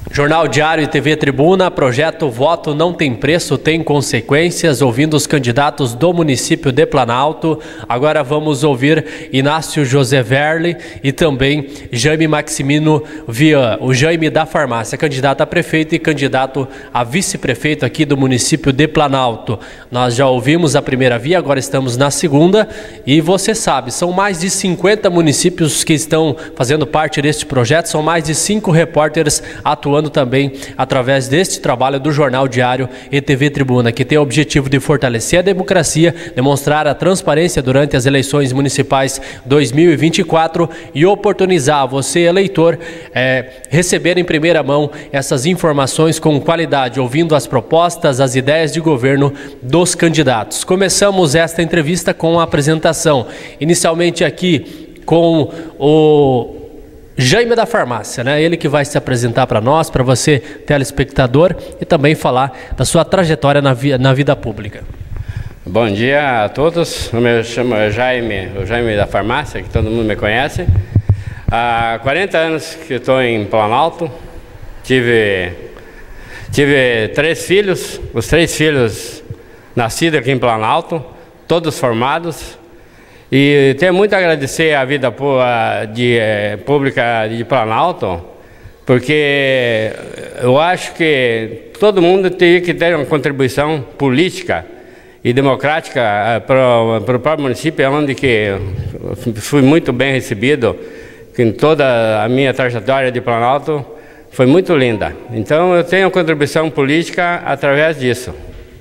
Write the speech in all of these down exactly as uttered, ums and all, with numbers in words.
Jornal Diário e T V Tribuna, projeto Voto Não Tem Preço, Tem Consequências, ouvindo os candidatos do município de Planalto. Agora vamos ouvir Inácio José Verli e também Jaime Maximino Vian, o Jaime da Farmácia, candidato a prefeito e candidato a vice-prefeito aqui do município de Planalto. Nós já ouvimos a primeira via, agora estamos na segunda e você sabe, são mais de cinquenta municípios que estão fazendo parte deste projeto, são mais de cinco repórteres atuando também através deste trabalho do Jornal Diário e T V Tribuna, que tem o objetivo de fortalecer a democracia, demonstrar a transparência durante as eleições municipais dois mil e vinte e quatro e oportunizar você, eleitor, é, receber em primeira mão essas informações com qualidade, ouvindo as propostas, as ideias de governo dos candidatos. Começamos esta entrevista com a apresentação, inicialmente aqui com o Jaime da Farmácia, né? Ele que vai se apresentar para nós, para você, telespectador, e também falar da sua trajetória na, vi na vida pública. Bom dia a todos, eu me chamo Jaime, o Jaime da Farmácia, que todo mundo me conhece. Há quarenta anos que estou em Planalto, tive, tive três filhos, os três filhos nascidos aqui em Planalto, todos formados. E tenho muito a agradecer à vida de, eh, pública de Planalto, porque eu acho que todo mundo teria que ter uma contribuição política e democrática eh, para o próprio município, onde que fui muito bem recebido, que em toda a minha trajetória de Planalto foi muito linda. Então eu tenho contribuição política através disso.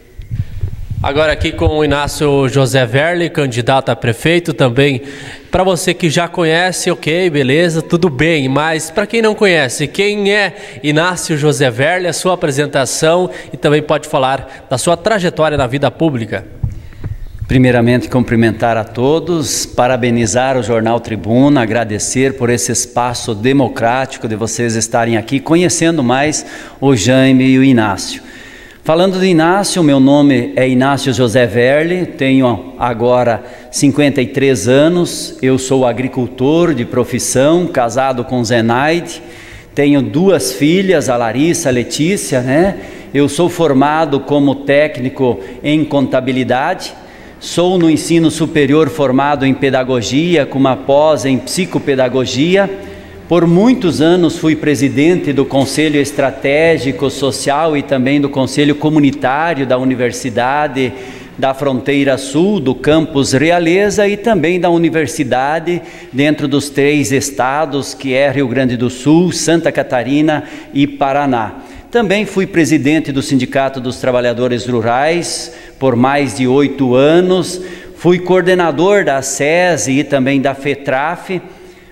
Agora aqui com o Inácio José Verli, candidato a prefeito também. Para você que já conhece, ok, beleza, tudo bem. Mas para quem não conhece, quem é Inácio José Verli, a sua apresentação e também pode falar da sua trajetória na vida pública. Primeiramente, cumprimentar a todos, parabenizar o Jornal Tribuna, agradecer por esse espaço democrático de vocês estarem aqui, conhecendo mais o Jaime e o Inácio. Falando de Inácio, meu nome é Inácio José Verli, tenho agora cinquenta e três anos, eu sou agricultor de profissão, casado com Zenaide, tenho duas filhas, a Larissa e a Letícia, né? Eu sou formado como técnico em contabilidade, sou no ensino superior formado em pedagogia, com uma pós em psicopedagogia. Por muitos anos fui presidente do Conselho Estratégico Social e também do Conselho Comunitário da Universidade da Fronteira Sul, do campus Realeza e também da universidade dentro dos três estados, que é Rio Grande do Sul, Santa Catarina e Paraná. Também fui presidente do Sindicato dos Trabalhadores Rurais por mais de oito anos, fui coordenador da SESI e também da FETRAF,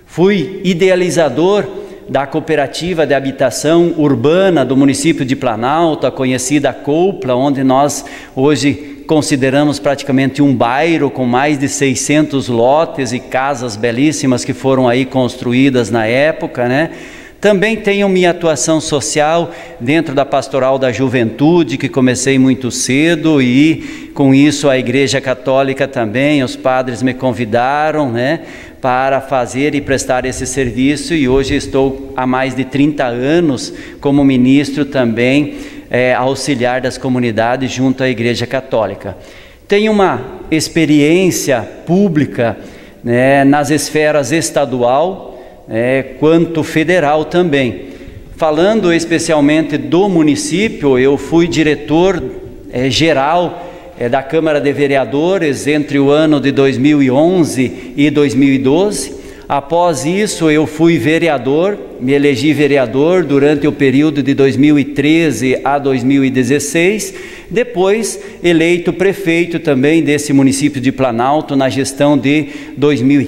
fui idealizador da Cooperativa de Habitação Urbana do município de Planalto, a conhecida COUPLA, onde nós hoje consideramos praticamente um bairro com mais de seiscentos lotes e casas belíssimas que foram aí construídas na época, né? Também tenho minha atuação social dentro da Pastoral da Juventude, que comecei muito cedo e com isso a Igreja Católica também, os padres me convidaram, né, para fazer e prestar esse serviço e hoje estou há mais de trinta anos como ministro também, é, auxiliar das comunidades junto à Igreja Católica. Tenho uma experiência pública, né, nas esferas estadual, É, quanto federal também. Falando especialmente do município, eu fui diretor é, geral é, da Câmara de Vereadores entre o ano de dois mil e onze e dois mil e doze. Após isso, eu fui vereador, me elegi vereador durante o período de dois mil e treze a dois mil e dezesseis. Depois, eleito prefeito também desse município de Planalto na gestão de dois mil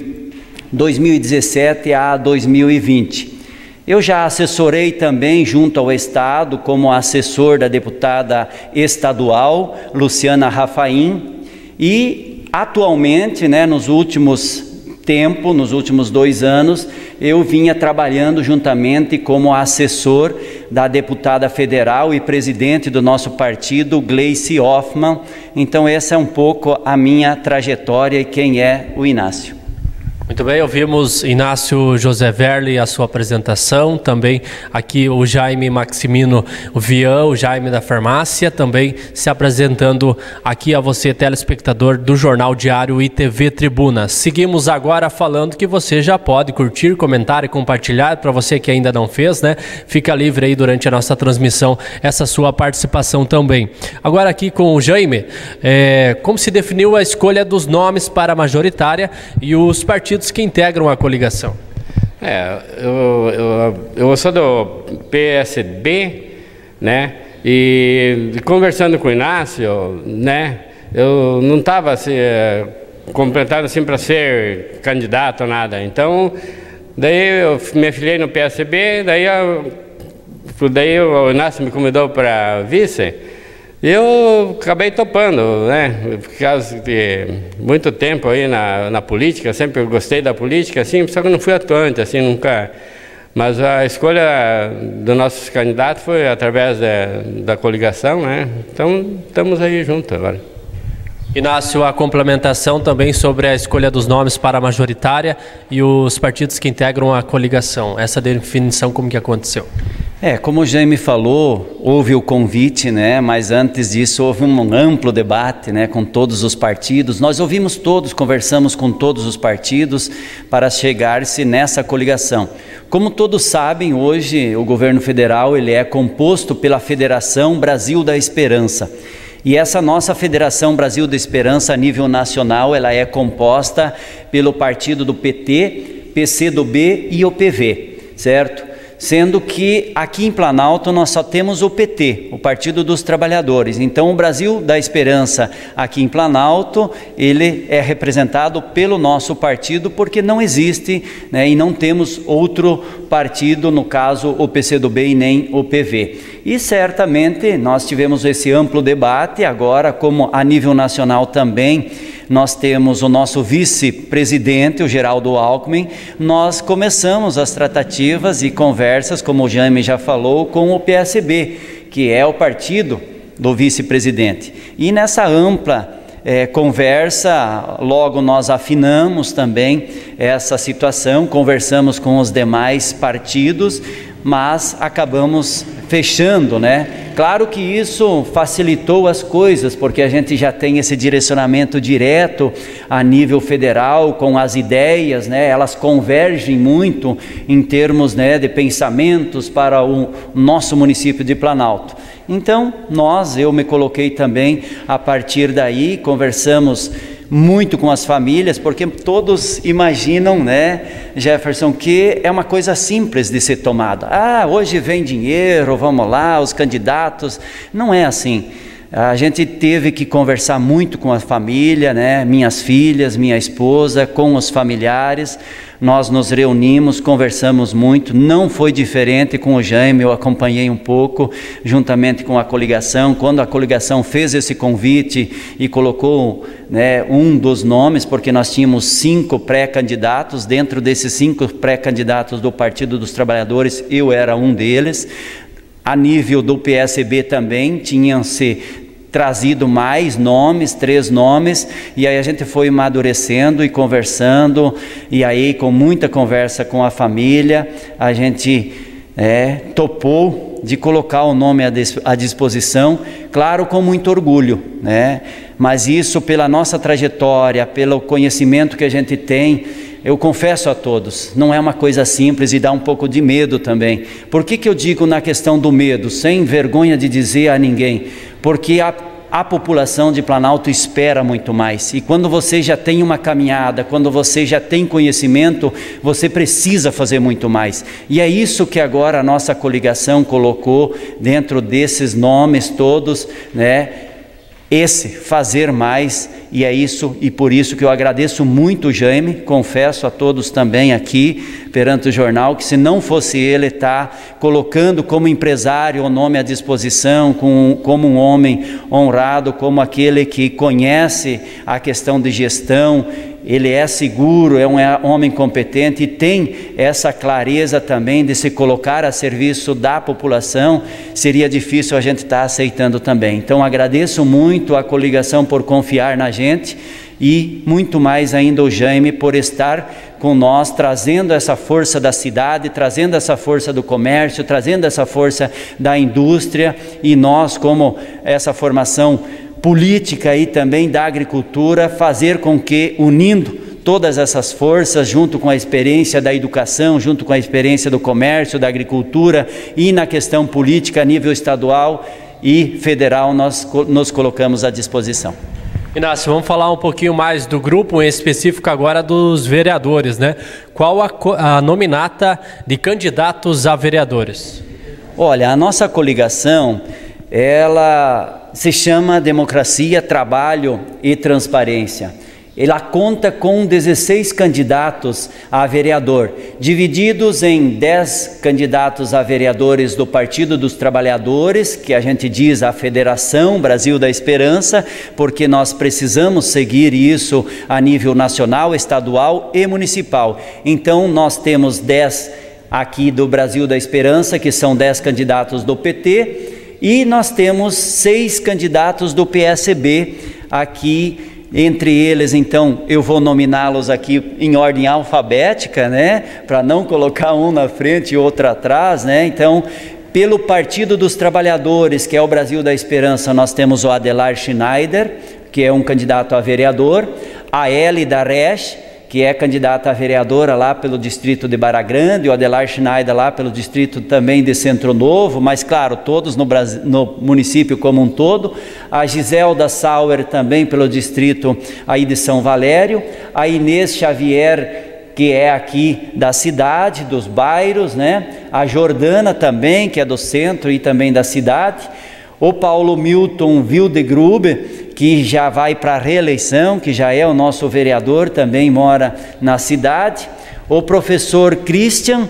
e dezessete a dois mil e vinte. Eu já assessorei também junto ao Estado como assessor da deputada estadual Luciana Rafaim e atualmente, né, nos últimos tempos, nos últimos dois anos, eu vinha trabalhando juntamente como assessor da deputada federal e presidente do nosso partido, Gleice Hoffmann. Então essa é um pouco a minha trajetória e quem é o Inácio. Muito bem, ouvimos Inácio Joseverli, a sua apresentação, também aqui o Jaime Maximino Vian, o Jaime da Farmácia, também se apresentando aqui a você, telespectador do Jornal Diário e T V Tribuna. Seguimos agora falando que você já pode curtir, comentar e compartilhar, para você que ainda não fez, né? Fica livre aí durante a nossa transmissão essa sua participação também. Agora aqui com o Jaime, é, como se definiu a escolha dos nomes para a majoritária e os partidos que integram a coligação? É, eu, eu, eu sou do P S B, né? E conversando com o Inácio, né? Eu não estava assim, completado assim para ser candidato ou nada. Então, daí eu me afiliei no P S B, daí, eu, daí o Inácio me convidou para vice. Eu acabei topando, né? Por causa de muito tempo aí na, na política, sempre gostei da política, assim, só que não fui atuante, assim, nunca. Mas a escolha do nosso candidato foi através da, da coligação, né? Então, estamos aí juntos agora. Inácio, a complementação também sobre a escolha dos nomes para a majoritária e os partidos que integram a coligação. Essa definição, como que aconteceu? É, como o Jaime falou, houve o convite, né? Mas antes disso houve um amplo debate, né, com todos os partidos. Nós ouvimos todos, conversamos com todos os partidos para chegar-se nessa coligação. Como todos sabem, hoje o governo federal ele é composto pela Federação Brasil da Esperança. E essa nossa Federação Brasil da Esperança a nível nacional, ela é composta pelo partido do P T, P C do B e o P V, certo? Sendo que aqui em Planalto nós só temos o P T, o Partido dos Trabalhadores. Então o Brasil da Esperança aqui em Planalto, ele é representado pelo nosso partido porque não existe, né, e não temos outro partido, no caso o P C do B e nem o P V. E certamente nós tivemos esse amplo debate, agora como a nível nacional também, nós temos o nosso vice-presidente, o Geraldo Alckmin, nós começamos as tratativas e conversas, como o Jaime já falou, com o P S B, que é o partido do vice-presidente. E nessa ampla é, conversa, logo nós afinamos também essa situação, conversamos com os demais partidos, mas acabamos fechando, né? Claro que isso facilitou as coisas, porque a gente já tem esse direcionamento direto a nível federal, com as ideias, né? Elas convergem muito em termos, né, de pensamentos para o nosso município de Planalto. Então, nós, eu me coloquei também a partir daí, conversamos muito com as famílias, porque todos imaginam, né, Jefferson, que é uma coisa simples de ser tomada. Ah, hoje vem dinheiro, vamos lá, os candidatos. Não é assim. A gente teve que conversar muito com a família, né, minhas filhas, minha esposa, com os familiares. Nós nos reunimos, conversamos muito, não foi diferente com o Jaime, eu acompanhei um pouco, juntamente com a coligação, quando a coligação fez esse convite e colocou, né, um dos nomes, porque nós tínhamos cinco pré-candidatos, dentro desses cinco pré-candidatos do Partido dos Trabalhadores, eu era um deles. A nível do P S B também, tinham-se trazido mais nomes, três nomes, e aí a gente foi amadurecendo e conversando, e aí com muita conversa com a família, a gente é, topou de colocar o nome à disposição, claro, com muito orgulho, né? Mas isso pela nossa trajetória, pelo conhecimento que a gente tem, eu confesso a todos, não é uma coisa simples e dá um pouco de medo também. Por que que eu digo na questão do medo, sem vergonha de dizer a ninguém? Porque a, a população de Planalto espera muito mais. E quando você já tem uma caminhada, quando você já tem conhecimento, você precisa fazer muito mais. E é isso que agora a nossa coligação colocou dentro desses nomes todos, né? Esse, fazer mais, e é isso, e por isso que eu agradeço muito o Jaime, confesso a todos também aqui, perante o jornal, que se não fosse ele estar colocando como empresário o nome à disposição, com, como um homem honrado, como aquele que conhece a questão de gestão, ele é seguro, é um homem competente e tem essa clareza também de se colocar a serviço da população, seria difícil a gente estar aceitando também. Então agradeço muito a coligação por confiar na gente e muito mais ainda o Jaime por estar com nós, trazendo essa força da cidade, trazendo essa força do comércio, trazendo essa força da indústria, e nós, como essa formação política e também da agricultura, fazer com que, unindo todas essas forças, junto com a experiência da educação, junto com a experiência do comércio, da agricultura e na questão política a nível estadual e federal, nós nos colocamos à disposição. Inácio, vamos falar um pouquinho mais do grupo, em específico agora dos vereadores, né? Qual a, a nominata de candidatos a vereadores? Olha, a nossa coligação, ela se chama Democracia, Trabalho e Transparência. Ela conta com dezesseis candidatos a vereador, divididos em dez candidatos a vereadores do Partido dos Trabalhadores, que a gente diz a Federação Brasil da Esperança, porque nós precisamos seguir isso a nível nacional, estadual e municipal. Então nós temos dez aqui do Brasil da Esperança, que são dez candidatos do P T, e nós temos seis candidatos do P S B aqui. Entre eles, então, eu vou nominá-los aqui em ordem alfabética, né? Para não colocar um na frente e outro atrás, né? Então, pelo Partido dos Trabalhadores, que é o Brasil da Esperança, nós temos o Adelar Schneider, que é um candidato a vereador, a Elida Resch, que é candidata a vereadora lá pelo distrito de Barra Grande, o Adelar Schneider lá pelo distrito também de Centro Novo, mas claro, todos no, Brasil, no município como um todo, a Giselda Sauer também pelo distrito aí de São Valério, a Inês Xavier, que é aqui da cidade, dos bairros, né? A Jordana também, que é do centro e também da cidade, o Paulo Milton Wildegruber, que já vai para a reeleição, que já é o nosso vereador, também mora na cidade, o professor Christian,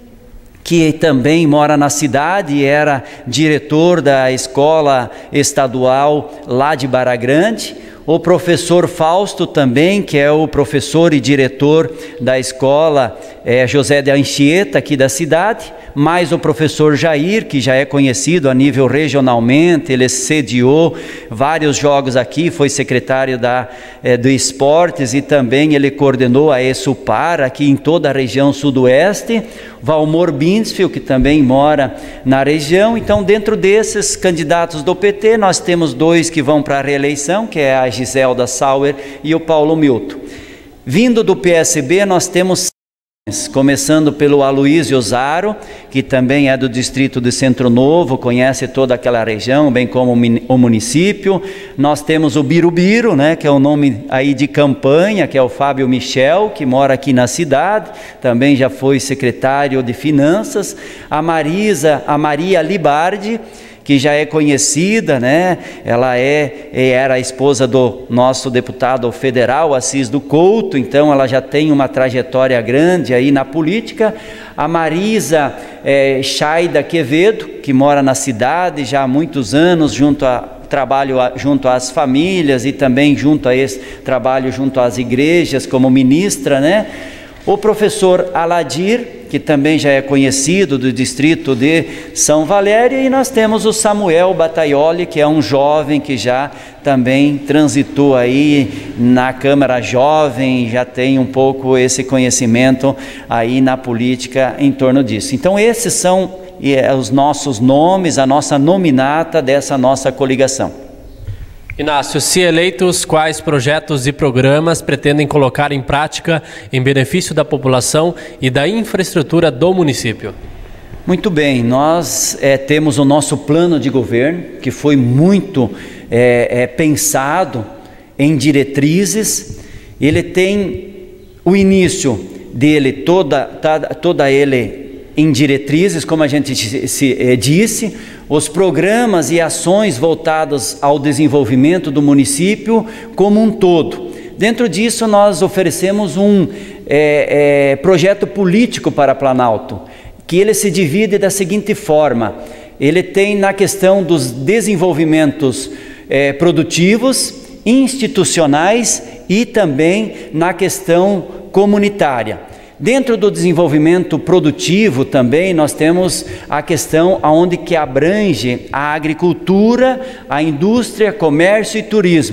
que também mora na cidade e era diretor da escola estadual lá de Barra Grande, o professor Fausto também, que é o professor e diretor da escola é, José de Anchieta, aqui da cidade, mais o professor Jair, que já é conhecido a nível regionalmente, ele sediou vários jogos aqui, foi secretário da, é, do Esportes e também ele coordenou a ESUPAR aqui em toda a região sudoeste, Valmor Binsfield, que também mora na região. Então, dentro desses candidatos do P T, nós temos dois que vão para a reeleição, que é a Giselda Sauer e o Paulo Milton. Vindo do P S B, nós temos começando pelo Aloysio Zaro, que também é do distrito de Centro Novo, conhece toda aquela região, bem como o município. Nós temos o Birubiru, né, que é o nome aí de campanha, que é o Fábio Michel, que mora aqui na cidade, também já foi secretário de Finanças. A Marisa, a Maria Libardi, que já é conhecida, né? Ela é, era a esposa do nosso deputado federal, Assis do Couto, então ela já tem uma trajetória grande aí na política. A Marisa é, Chaida Quevedo, que mora na cidade já há muitos anos, junto a trabalho junto às famílias e também junto a esse trabalho junto às igrejas como ministra, né? O professor Aladir, que também já é conhecido do distrito de São Valério, e nós temos o Samuel Bataioli, que é um jovem que já também transitou aí na Câmara Jovem, já tem um pouco esse conhecimento aí na política em torno disso. Então esses são os nossos nomes, a nossa nominata dessa nossa coligação. Inácio, se eleitos, quais projetos e programas pretendem colocar em prática em benefício da população e da infraestrutura do município? Muito bem, nós é, temos o nosso plano de governo, que foi muito é, é, pensado em diretrizes. Ele tem o início dele, toda, toda, toda ele em diretrizes, como a gente se, se, é, disse, os programas e ações voltados ao desenvolvimento do município como um todo. Dentro disso, nós oferecemos um é, é, projeto político para Planalto, que ele se divide da seguinte forma: ele tem na questão dos desenvolvimentos é, produtivos, institucionais e também na questão comunitária. Dentro do desenvolvimento produtivo também nós temos a questão aonde que abrange a agricultura, a indústria, comércio e turismo.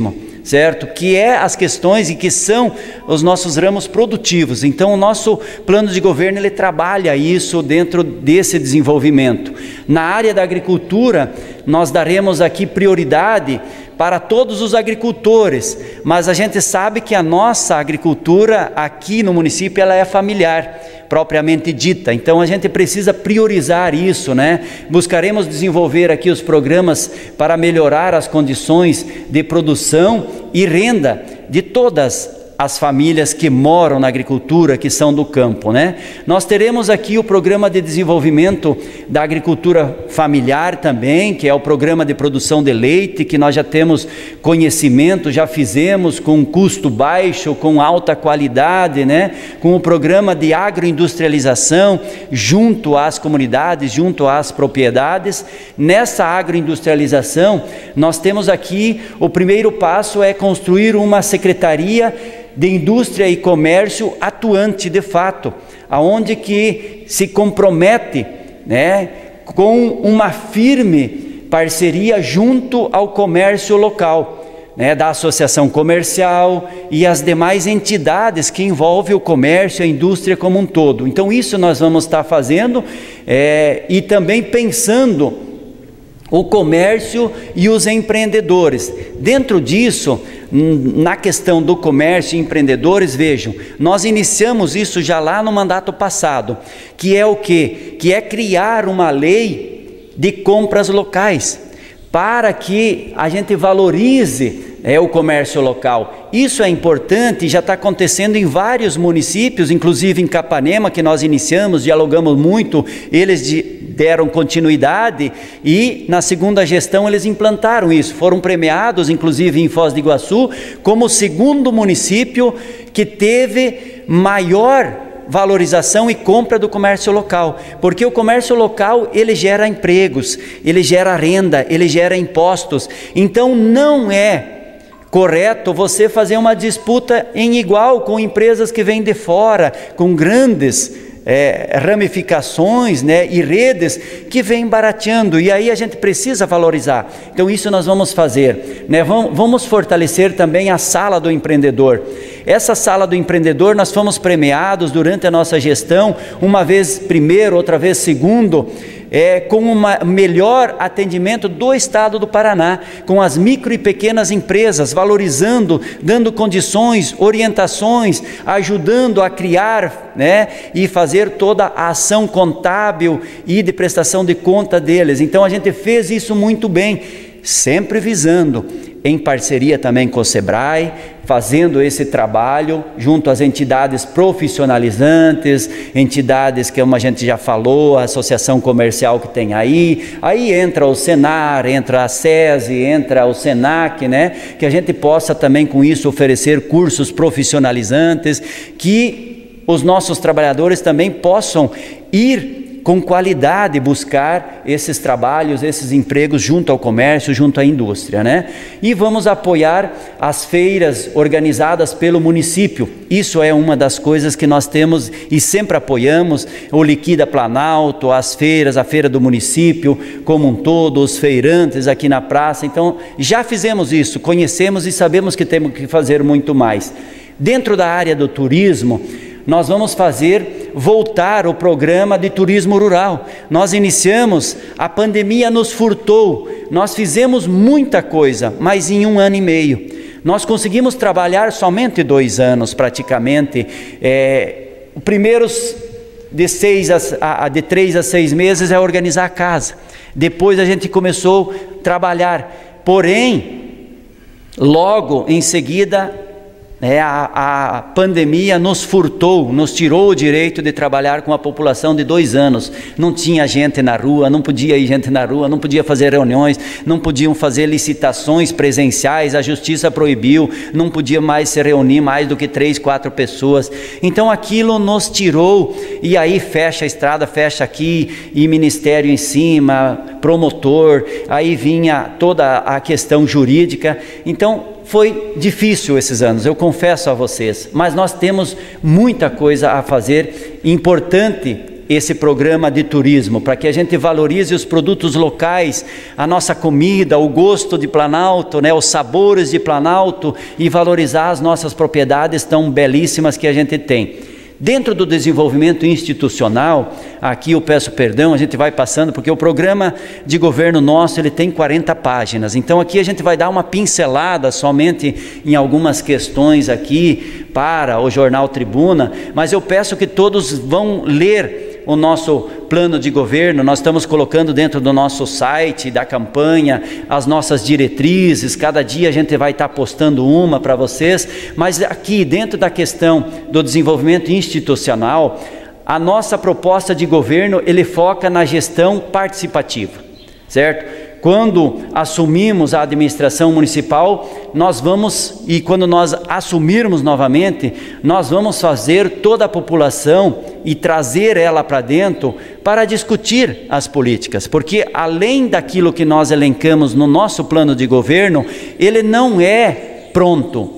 certo? Que é as questões e que são os nossos ramos produtivos. Então, o nosso plano de governo, ele trabalha isso dentro desse desenvolvimento. Na área da agricultura, nós daremos aqui prioridade para todos os agricultores, mas a gente sabe que a nossa agricultura aqui no município, ela é familiar, propriamente dita. Então a gente precisa priorizar isso, né? Buscaremos desenvolver aqui os programas para melhorar as condições de produção e renda de todas as famílias que moram na agricultura, que são do campo, né? Nós teremos aqui o programa de desenvolvimento da agricultura familiar também, que é o programa de produção de leite, que nós já temos conhecimento, já fizemos com custo baixo, com alta qualidade, né? Com o programa de agroindustrialização junto às comunidades, junto às propriedades. Nessa agroindustrialização, nós temos aqui, o primeiro passo é construir uma secretaria de indústria e comércio atuante de fato, aonde que se compromete, né, com uma firme parceria junto ao comércio local, né, da associação comercial e as demais entidades que envolvem o comércio e a indústria como um todo. Então isso nós vamos estar fazendo é, e também pensando o comércio e os empreendedores. Dentro disso, na questão do comércio e empreendedores, vejam, nós iniciamos isso já lá no mandato passado, que é o quê? Que é criar uma lei de compras locais, para que a gente valorize é, o comércio local. Isso é importante, já está acontecendo em vários municípios, inclusive em Capanema, que nós iniciamos, dialogamos muito, eles de, deram continuidade e na segunda gestão eles implantaram isso, foram premiados, inclusive em Foz do Iguaçu, como o segundo município que teve maior valorização e compra do comércio local, porque o comércio local ele gera empregos, ele gera renda, ele gera impostos. Então não é correto você fazer uma disputa em igual com empresas que vêm de fora, com grandes É, ramificações, né, e redes que vêm barateando, e aí a gente precisa valorizar. Então isso nós vamos fazer, né? vamos, vamos fortalecer também a sala do empreendedor. Essa sala do empreendedor nós fomos premiados durante a nossa gestão, uma vez primeiro, outra vez segundo, É, com um melhor atendimento do estado do Paraná, com as micro e pequenas empresas, valorizando, dando condições, orientações, ajudando a criar, né, e fazer toda a ação contábil e de prestação de conta deles. Então a gente fez isso muito bem, sempre visando, em parceria também com o SEBRAE, fazendo esse trabalho junto às entidades profissionalizantes, entidades que, como a gente já falou, a associação comercial que tem aí, aí entra o Senar, entra a SESI, entra o SENAC, né? Que a gente possa também com isso oferecer cursos profissionalizantes, que os nossos trabalhadores também possam ir com qualidade buscar esses trabalhos, esses empregos junto ao comércio, junto à indústria, né? E vamos apoiar as feiras organizadas pelo município. Isso é uma das coisas que nós temos e sempre apoiamos, o Liquida Planalto, as feiras, a feira do município como um todo, os feirantes aqui na praça. Então, já fizemos isso, conhecemos e sabemos que temos que fazer muito mais. Dentro da área do turismo, nós vamos fazer voltar o programa de turismo rural. Nós iniciamos, a pandemia nos furtou, nós fizemos muita coisa, mas em um ano e meio. Nós conseguimos trabalhar somente dois anos praticamente, é, os primeiros de, seis a, a, de três a seis meses é organizar a casa, depois a gente começou a trabalhar, porém, logo em seguida, É, a, a pandemia nos furtou, nos tirou o direito de trabalhar com a população de dois anos. Não tinha gente na rua, não podia ir gente na rua, não podia fazer reuniões, não podiam fazer licitações presenciais, a justiça proibiu, não podia mais se reunir mais do que três, quatro pessoas. Então aquilo nos tirou, e aí fecha a estrada, fecha aqui, e ministério em cima, promotor, aí vinha toda a questão jurídica. Então foi difícil esses anos, eu confesso a vocês, mas nós temos muita coisa a fazer, importante esse programa de turismo, para que a gente valorize os produtos locais, a nossa comida, o gosto de Planalto, né, os sabores de Planalto, e valorizar as nossas propriedades tão belíssimas que a gente tem. Dentro do desenvolvimento institucional, aqui eu peço perdão, a gente vai passando, porque o programa de governo nosso, ele tem quarenta páginas, então aqui a gente vai dar uma pincelada somente em algumas questões aqui para o Jornal Tribuna, mas eu peço que todos vão ler o nosso plano de governo. Nós estamos colocando dentro do nosso site da campanha as nossas diretrizes, cada dia a gente vai estar postando uma para vocês, mas aqui dentro da questão do desenvolvimento institucional, a nossa proposta de governo, ele foca na gestão participativa, certo? Quando assumimos a administração municipal, nós vamos, e quando nós assumirmos novamente, nós vamos fazer toda a população e trazer ela para dentro para discutir as políticas, porque além daquilo que nós elencamos no nosso plano de governo, ele não é pronto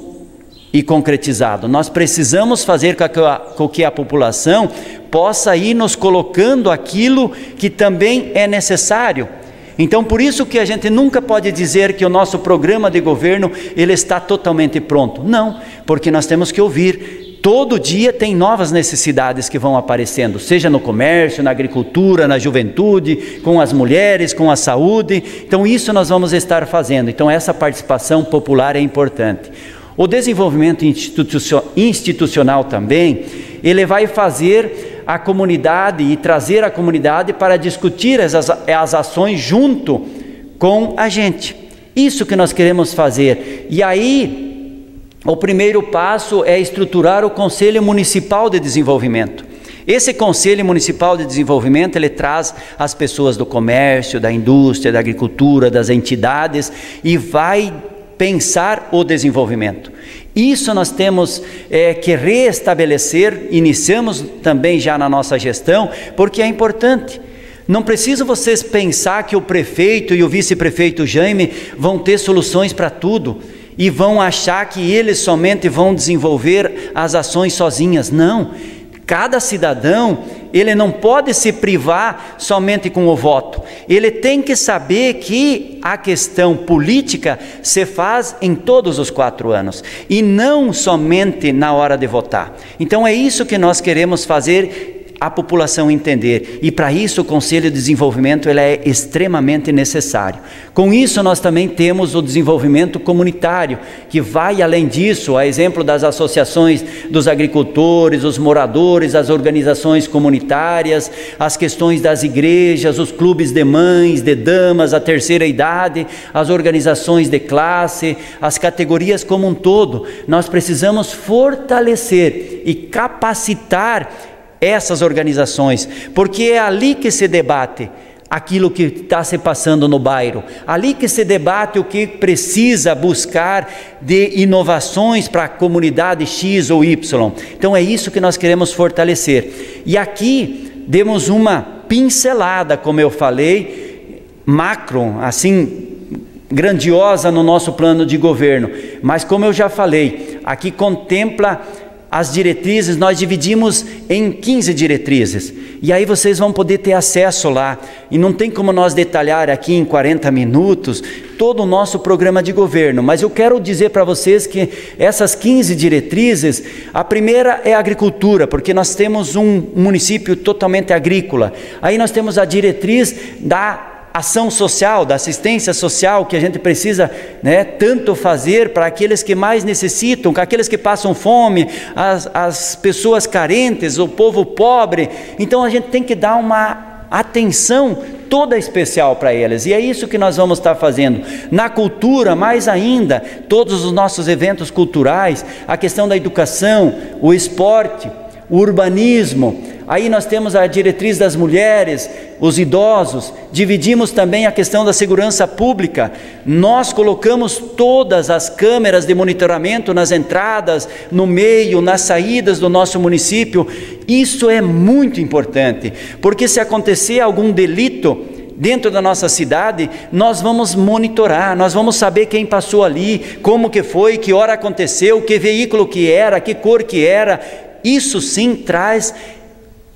e concretizado. Nós precisamos fazer com que a, com que a população possa ir nos colocando aquilo que também é necessário. Então, por isso que a gente nunca pode dizer que o nosso programa de governo ele está totalmente pronto. Não, porque nós temos que ouvir. Todo dia tem novas necessidades que vão aparecendo, seja no comércio, na agricultura, na juventude, com as mulheres, com a saúde. Então, isso nós vamos estar fazendo. Então, essa participação popular é importante. O desenvolvimento institucional também, ele vai fazer a comunidade e trazer a comunidade para discutir as, as ações junto com a gente. Isso que nós queremos fazer. E aí, o primeiro passo é estruturar o Conselho Municipal de Desenvolvimento. Esse Conselho Municipal de Desenvolvimento, ele traz as pessoas do comércio, da indústria, da agricultura, das entidades e vai pensar o desenvolvimento. Isso nós temos é, que reestabelecer, iniciamos também já na nossa gestão, porque é importante. Não preciso vocês pensar que o prefeito e o vice-prefeito Jaime vão ter soluções para tudo e vão achar que eles somente vão desenvolver as ações sozinhas. Não. Cada cidadão, ele não pode se privar somente com o voto. Ele tem que saber que a questão política se faz em todos os quatro anos e não somente na hora de votar. Então é isso que nós queremos fazer, a população entender, e para isso o Conselho de Desenvolvimento ele é extremamente necessário. Com isso nós também temos o desenvolvimento comunitário, que vai além disso, a exemplo das associações dos agricultores, os moradores, as organizações comunitárias, as questões das igrejas, os clubes de mães, de damas, a terceira idade, as organizações de classe, as categorias como um todo. Nós precisamos fortalecer e capacitar essas organizações, porque é ali que se debate aquilo que está se passando no bairro, ali que se debate o que precisa buscar de inovações para a comunidade X ou Y. Então é isso que nós queremos fortalecer. E aqui demos uma pincelada, como eu falei, macro, assim, grandiosa no nosso plano de governo, mas como eu já falei, aqui contempla as diretrizes. Nós dividimos em quinze diretrizes, e aí vocês vão poder ter acesso lá, e não tem como nós detalhar aqui em quarenta minutos todo o nosso programa de governo, mas eu quero dizer para vocês que essas quinze diretrizes, a primeira é a agricultura, porque nós temos um município totalmente agrícola. Aí nós temos a diretriz da ação social, da assistência social, que a gente precisa, né, tanto fazer para aqueles que mais necessitam, com aqueles que passam fome, as, as pessoas carentes, o povo pobre. Então a gente tem que dar uma atenção toda especial para eles, e é isso que nós vamos estar fazendo. Na cultura, mais ainda, todos os nossos eventos culturais, a questão da educação, o esporte, o urbanismo. Aí nós temos a diretriz das mulheres, os idosos, dividimos também a questão da segurança pública. Nós colocamos todas as câmeras de monitoramento nas entradas, no meio, nas saídas do nosso município. Isso é muito importante, porque se acontecer algum delito dentro da nossa cidade, nós vamos monitorar, nós vamos saber quem passou ali, como que foi, que hora aconteceu, que veículo que era, que cor que era. Isso sim traz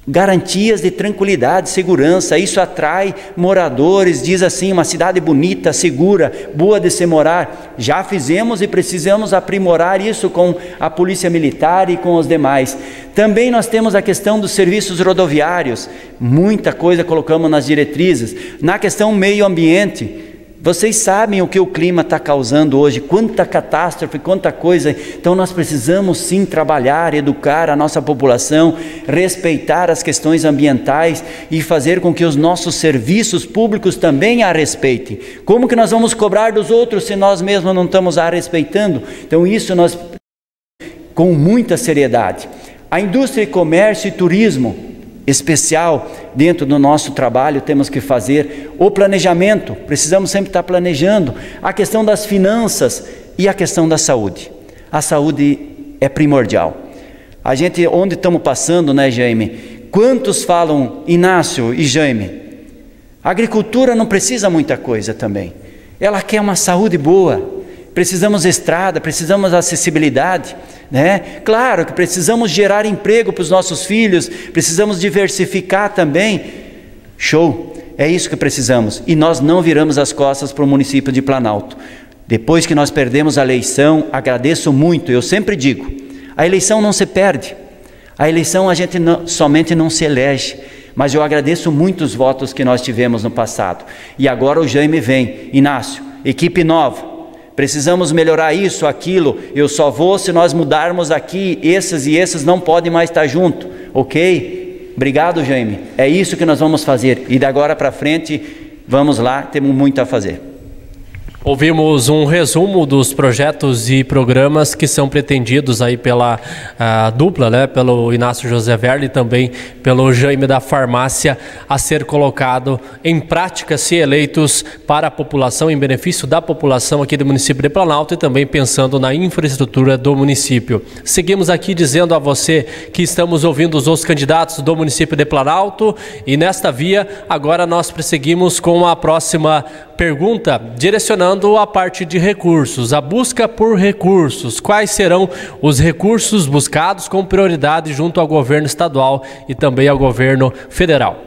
garantias de tranquilidade, segurança. Isso atrai moradores, diz assim, uma cidade bonita, segura, boa de se morar. Já fizemos e precisamos aprimorar isso com a Polícia Militar e com os demais. Também nós temos a questão dos serviços rodoviários, muita coisa colocamos nas diretrizes. Na questão meio ambiente, vocês sabem o que o clima está causando hoje, quanta catástrofe, quanta coisa. Então nós precisamos sim trabalhar, educar a nossa população, respeitar as questões ambientais e fazer com que os nossos serviços públicos também a respeitem. Como que nós vamos cobrar dos outros se nós mesmos não estamos a respeitando? Então isso nós, com muita seriedade. A indústria, comércio e turismo, especial dentro do nosso trabalho, temos que fazer o planejamento, precisamos sempre estar planejando, a questão das finanças e a questão da saúde. A saúde é primordial. A gente, onde estamos passando, né, Jaime? Quantos falam, Inácio e Jaime? A agricultura não precisa muita coisa também, ela quer uma saúde boa. Precisamos de estrada, precisamos de acessibilidade, né? Claro que precisamos gerar emprego para os nossos filhos, precisamos diversificar também. Show, é isso que precisamos. E nós não viramos as costas para o município de Planalto. Depois que nós perdemos a eleição, agradeço muito, eu sempre digo, a eleição não se perde, a eleição a gente não, somente não se elege. Mas eu agradeço muito os votos que nós tivemos no passado. E agora o Jaime vem, Inácio, equipe nova. Precisamos melhorar isso, aquilo, eu só vou se nós mudarmos aqui, esses e esses não podem mais estar junto, ok? Obrigado, Jaime, é isso que nós vamos fazer, e da agora para frente, vamos lá, temos muito a fazer. Ouvimos um resumo dos projetos e programas que são pretendidos aí pela uh, dupla, né, pelo Inácio José Verli e também pelo Jaime da Farmácia, a ser colocado em prática se eleitos para a população, em benefício da população aqui do município de Planalto e também pensando na infraestrutura do município. Seguimos aqui dizendo a você que estamos ouvindo os candidatos do município de Planalto e nesta via agora nós prosseguimos com a próxima pergunta, direcionando a parte de recursos, a busca por recursos. Quais serão os recursos buscados com prioridade junto ao governo estadual e também ao governo federal?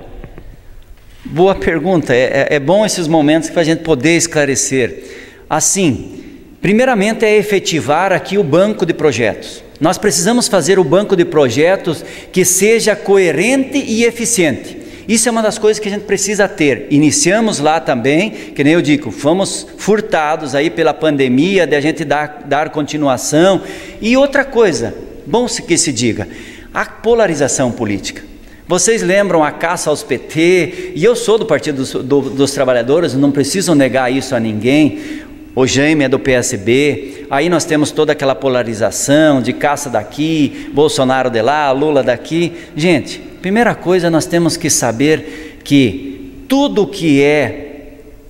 Boa pergunta, é, é bom esses momentos para a gente poder esclarecer. Assim, primeiramente é efetivar aqui o banco de projetos. Nós precisamos fazer o banco de projetos que seja coerente e eficiente. Isso é uma das coisas que a gente precisa ter. Iniciamos lá também, que nem eu digo, fomos furtados aí pela pandemia, de a gente dar, dar continuação. E outra coisa, bom que se diga, a polarização política. Vocês lembram a caça aos P T, e eu sou do Partido dos, do, dos Trabalhadores, não preciso negar isso a ninguém. O Jaime é do P S B, aí nós temos toda aquela polarização de caça daqui, Bolsonaro de lá, Lula daqui. Gente, primeira coisa, nós temos que saber que tudo que é,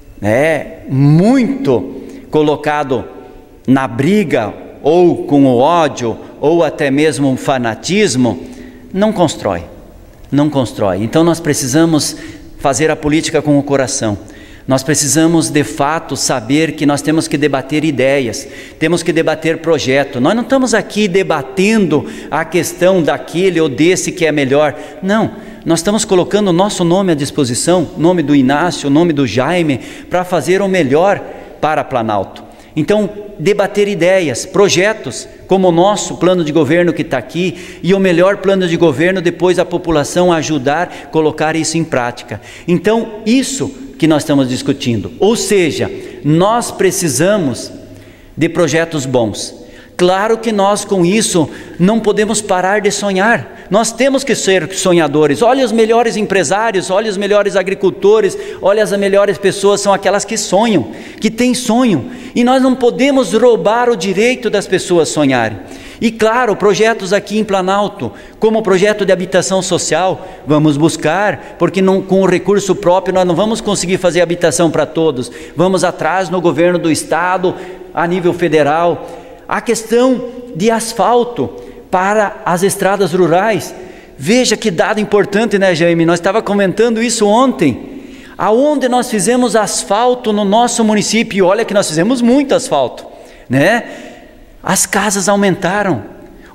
né, muito colocado na briga, ou com o ódio, ou até mesmo um fanatismo, não constrói, não constrói. Então nós precisamos fazer a política com o coração. Nós precisamos de fato saber que nós temos que debater ideias, temos que debater projeto. Nós não estamos aqui debatendo a questão daquele ou desse que é melhor. Não, nós estamos colocando o nosso nome à disposição, o nome do Inácio, o nome do Jaime, para fazer o melhor para Planalto. Então, debater ideias, projetos, como o nosso plano de governo que está aqui, e o melhor plano de governo depois a população ajudar a colocar isso em prática. Então, isso que nós estamos discutindo, ou seja, nós precisamos de projetos bons. Claro que nós com isso não podemos parar de sonhar, nós temos que ser sonhadores. Olha os melhores empresários, olha os melhores agricultores, olha as melhores pessoas, são aquelas que sonham, que têm sonho, e nós não podemos roubar o direito das pessoas sonharem. E claro, projetos aqui em Planalto, como o projeto de habitação social, vamos buscar, porque não, com o recurso próprio nós não vamos conseguir fazer habitação para todos, vamos atrás no governo do estado, a nível federal. A questão de asfalto para as estradas rurais, veja que dado importante, né, Jaime? Nós estávamos comentando isso ontem, aonde nós fizemos asfalto no nosso município, e olha que nós fizemos muito asfalto, né? As casas aumentaram,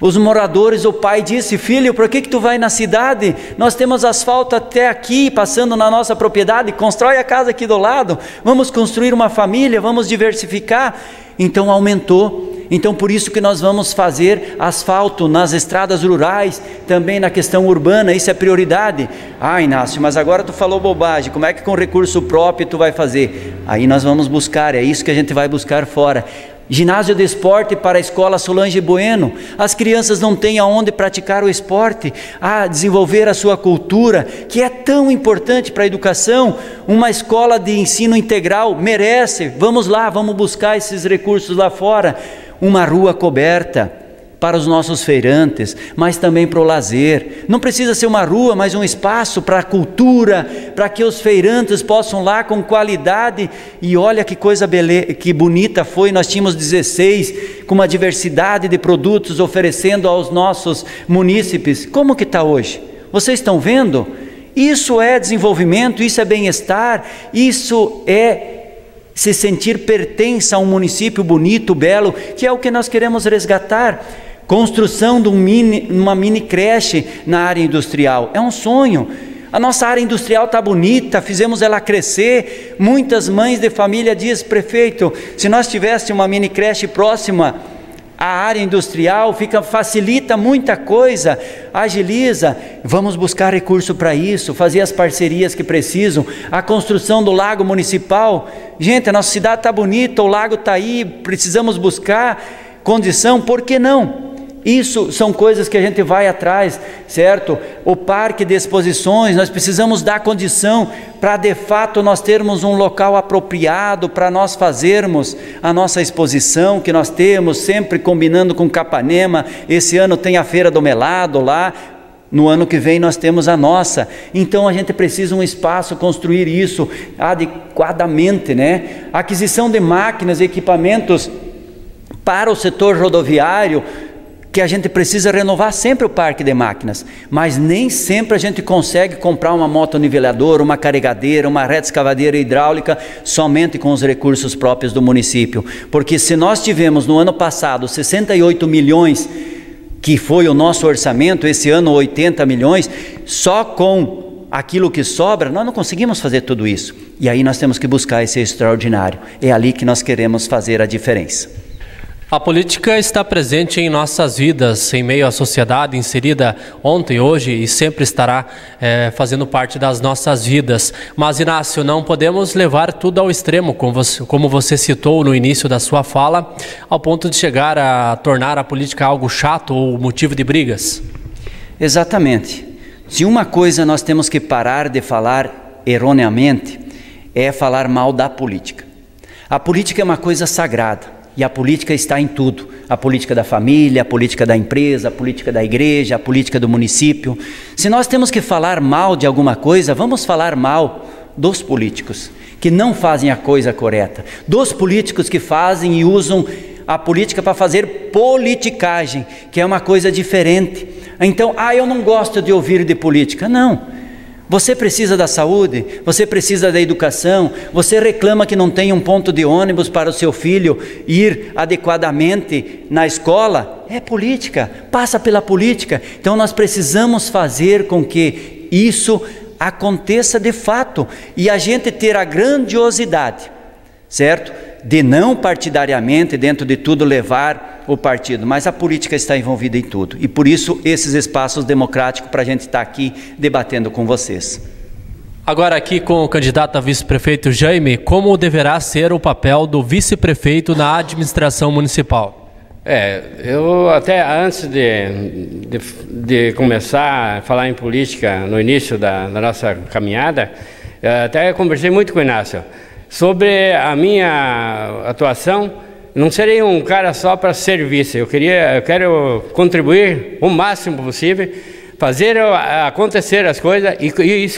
Os moradores, o pai disse: filho, por que que tu vai na cidade? Nós temos asfalto até aqui, passando na nossa propriedade, constrói a casa aqui do lado, vamos construir uma família, vamos diversificar. Então aumentou. Então por isso que nós vamos fazer asfalto nas estradas rurais, também na questão urbana, isso é prioridade. Ah, Inácio, mas agora tu falou bobagem, como é que com recurso próprio tu vai fazer? Aí nós vamos buscar, é isso que a gente vai buscar fora. Ginásio de esporte para a escola Solange Bueno. As crianças não têm aonde praticar o esporte, a desenvolver a sua cultura, que é tão importante para a educação. Uma escola de ensino integral merece. Vamos lá, vamos buscar esses recursos lá fora. Uma rua coberta para os nossos feirantes, mas também para o lazer. Não precisa ser uma rua, mas um espaço para a cultura, para que os feirantes possam lá com qualidade. E olha que coisa bele... que bonita foi, nós tínhamos dezesseis, com uma diversidade de produtos oferecendo aos nossos munícipes. Como que está hoje? Vocês estão vendo? Isso é desenvolvimento, isso é bem-estar, isso é se sentir pertença a um município bonito, belo, que é o que nós queremos resgatar. Construção de um mini, uma mini creche na área industrial, é um sonho. A nossa área industrial está bonita, fizemos ela crescer. Muitas mães de família dizem: prefeito, se nós tivéssemos uma mini creche próxima à área industrial, fica, facilita muita coisa, agiliza. Vamos buscar recurso para isso, fazer as parcerias que precisam. A construção do lago municipal, gente, a nossa cidade está bonita, o lago está aí, precisamos buscar condição, por que não? Isso são coisas que a gente vai atrás, certo? O parque de exposições, nós precisamos dar condição para de fato nós termos um local apropriado para nós fazermos a nossa exposição que nós temos, sempre combinando com Capanema. Esse ano tem a Feira do Melado lá, no ano que vem nós temos a nossa. Então a gente precisa um espaço, construir isso adequadamente, né? Aquisição de máquinas e equipamentos para o setor rodoviário, que a gente precisa renovar sempre o parque de máquinas, mas nem sempre a gente consegue comprar uma motoniveladora, uma carregadeira, uma reta escavadeira hidráulica somente com os recursos próprios do município, porque se nós tivemos no ano passado sessenta e oito milhões, que foi o nosso orçamento, esse ano oitenta milhões, só com aquilo que sobra, nós não conseguimos fazer tudo isso, e aí nós temos que buscar esse extraordinário, é ali que nós queremos fazer a diferença. A política está presente em nossas vidas, em meio à sociedade, inserida ontem, hoje e sempre estará é, fazendo parte das nossas vidas. Mas, Inácio, não podemos levar tudo ao extremo, como você, como você citou no início da sua fala, ao ponto de chegar a tornar a política algo chato ou motivo de brigas. Exatamente. Se uma coisa nós temos que parar de falar erroneamente, é falar mal da política. A política é uma coisa sagrada. E a política está em tudo, a política da família, a política da empresa, a política da igreja, a política do município. Se nós temos que falar mal de alguma coisa, vamos falar mal dos políticos, que não fazem a coisa correta, dos políticos que fazem e usam a política para fazer politicagem, que é uma coisa diferente. Então, ah, eu não gosto de ouvir de política. Não. Você precisa da saúde, você precisa da educação, você reclama que não tem um ponto de ônibus para o seu filho ir adequadamente na escola, é política, passa pela política. Então nós precisamos fazer com que isso aconteça de fato e a gente ter a grandiosidade, certo? De não partidariamente, dentro de tudo, levar o partido, mas a política está envolvida em tudo, e por isso esses espaços democráticos para a gente estar aqui debatendo com vocês. Agora aqui com o candidato a vice-prefeito Jaime, como deverá ser o papel do vice-prefeito na administração municipal? É, eu até antes de, de, de começar a falar em política, no início da, da nossa caminhada, até conversei muito com o Inácio sobre a minha atuação. Não serei um cara só para serviço, eu, queria, eu quero contribuir o máximo possível, fazer acontecer as coisas e, e,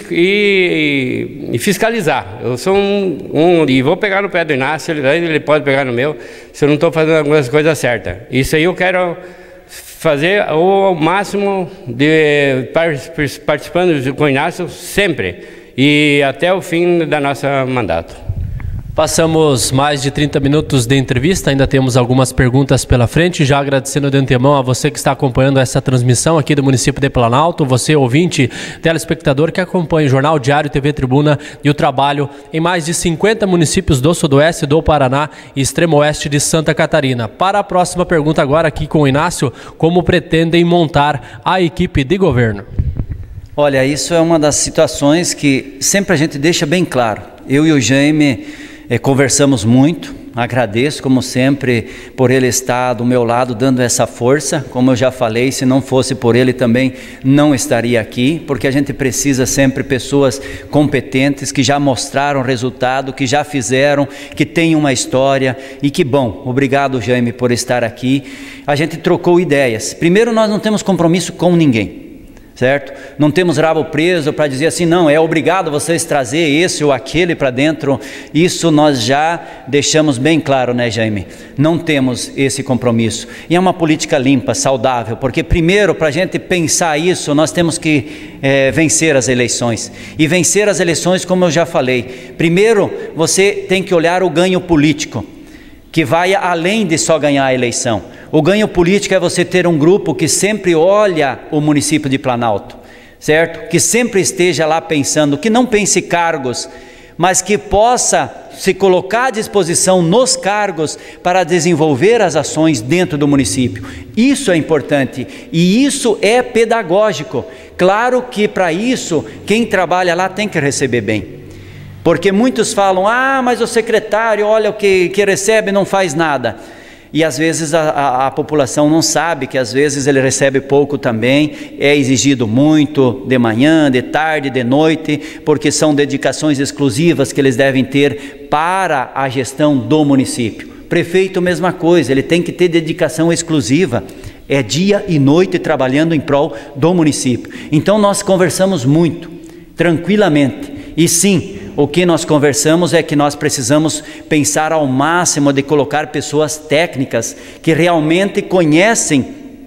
e, e fiscalizar. Eu sou um, um, e vou pegar no pé do Inácio, ele, ele pode pegar no meu, se eu não estou fazendo algumas coisas certas. Isso aí eu quero fazer o máximo, de participando com o Inácio sempre, e até o fim da nossa mandato. Passamos mais de trinta minutos de entrevista, ainda temos algumas perguntas pela frente, já agradecendo de antemão a você que está acompanhando essa transmissão aqui do município de Planalto, você ouvinte, telespectador que acompanha o Jornal Diário, T V Tribuna e o trabalho em mais de cinquenta municípios do Sudoeste, do Paraná e Extremo Oeste de Santa Catarina. Para a próxima pergunta agora aqui com o Inácio, como pretendem montar a equipe de governo? Olha, isso é uma das situações que sempre a gente deixa bem claro. Eu e o Jaime Eh, conversamos muito, agradeço como sempre por ele estar do meu lado dando essa força. Como eu já falei, se não fosse por ele também não estaria aqui, porque a gente precisa sempre de pessoas competentes que já mostraram resultado, que já fizeram, que têm uma história. E que bom, obrigado Jaime por estar aqui. A gente trocou ideias. Primeiro, nós não temos compromisso com ninguém, certo? Não temos rabo preso para dizer assim, não, é obrigado vocês trazer esse ou aquele para dentro. Isso nós já deixamos bem claro, né, Jaime? Não temos esse compromisso. E é uma política limpa, saudável, porque primeiro, para a gente pensar isso, nós temos que é, vencer as eleições. E vencer as eleições, como eu já falei, primeiro você tem que olhar o ganho político, que vai além de só ganhar a eleição. O ganho político é você ter um grupo que sempre olha o município de Planalto, certo? Que sempre esteja lá pensando, que não pense cargos, mas que possa se colocar à disposição nos cargos para desenvolver as ações dentro do município. Isso é importante e isso é pedagógico. Claro que para isso, quem trabalha lá tem que receber bem. Porque muitos falam, ah, mas o secretário, olha o que, que recebe, não faz nada. E às vezes a, a, a população não sabe que às vezes ele recebe pouco também, é exigido muito de manhã, de tarde, de noite, porque são dedicações exclusivas que eles devem ter para a gestão do município. Prefeito, mesma coisa, ele tem que ter dedicação exclusiva, é dia e noite trabalhando em prol do município. Então nós conversamos muito, tranquilamente, e sim, o que nós conversamos é que nós precisamos pensar ao máximo de colocar pessoas técnicas que realmente conhecem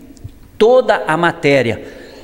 toda a matéria.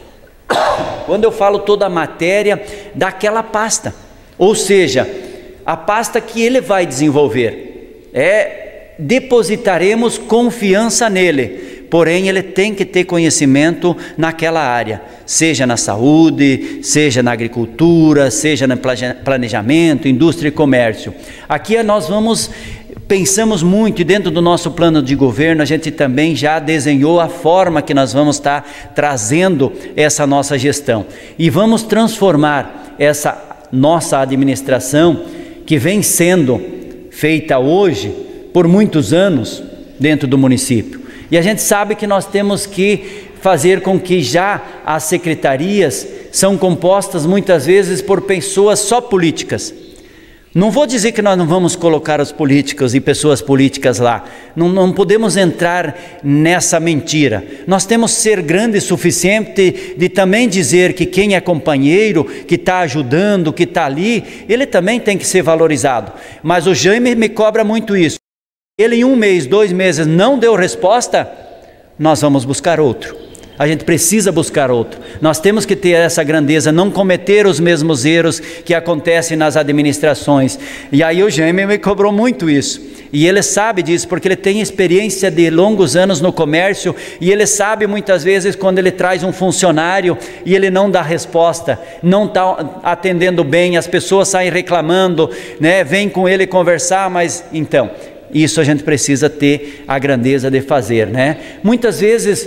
Quando eu falo toda a matéria, daquela pasta, ou seja, a pasta que ele vai desenvolver, é, depositaremos confiança nele. Porém, ele tem que ter conhecimento naquela área, seja na saúde, seja na agricultura, seja no planejamento, indústria e comércio. Aqui nós vamos, pensamos muito e dentro do nosso plano de governo a gente também já desenhou a forma que nós vamos estar trazendo essa nossa gestão. E vamos transformar essa nossa administração, que vem sendo feita hoje por muitos anos dentro do município. E a gente sabe que nós temos que fazer com que já as secretarias são compostas muitas vezes por pessoas só políticas. Não vou dizer que nós não vamos colocar os políticos e pessoas políticas lá. Não, não podemos entrar nessa mentira. Nós temos que ser grande o suficiente de também dizer que quem é companheiro, que está ajudando, que está ali, ele também tem que ser valorizado. Mas o Jaime me cobra muito isso. Ele em um mês, dois meses não deu resposta, nós vamos buscar outro. A gente precisa buscar outro. Nós temos que ter essa grandeza, não cometer os mesmos erros que acontecem nas administrações. E aí o Jaime me cobrou muito isso. E ele sabe disso, porque ele tem experiência de longos anos no comércio, e ele sabe muitas vezes quando ele traz um funcionário e ele não dá resposta, não está atendendo bem, as pessoas saem reclamando, né? Vem com ele conversar, mas então... Isso a gente precisa ter a grandeza de fazer, né? Muitas vezes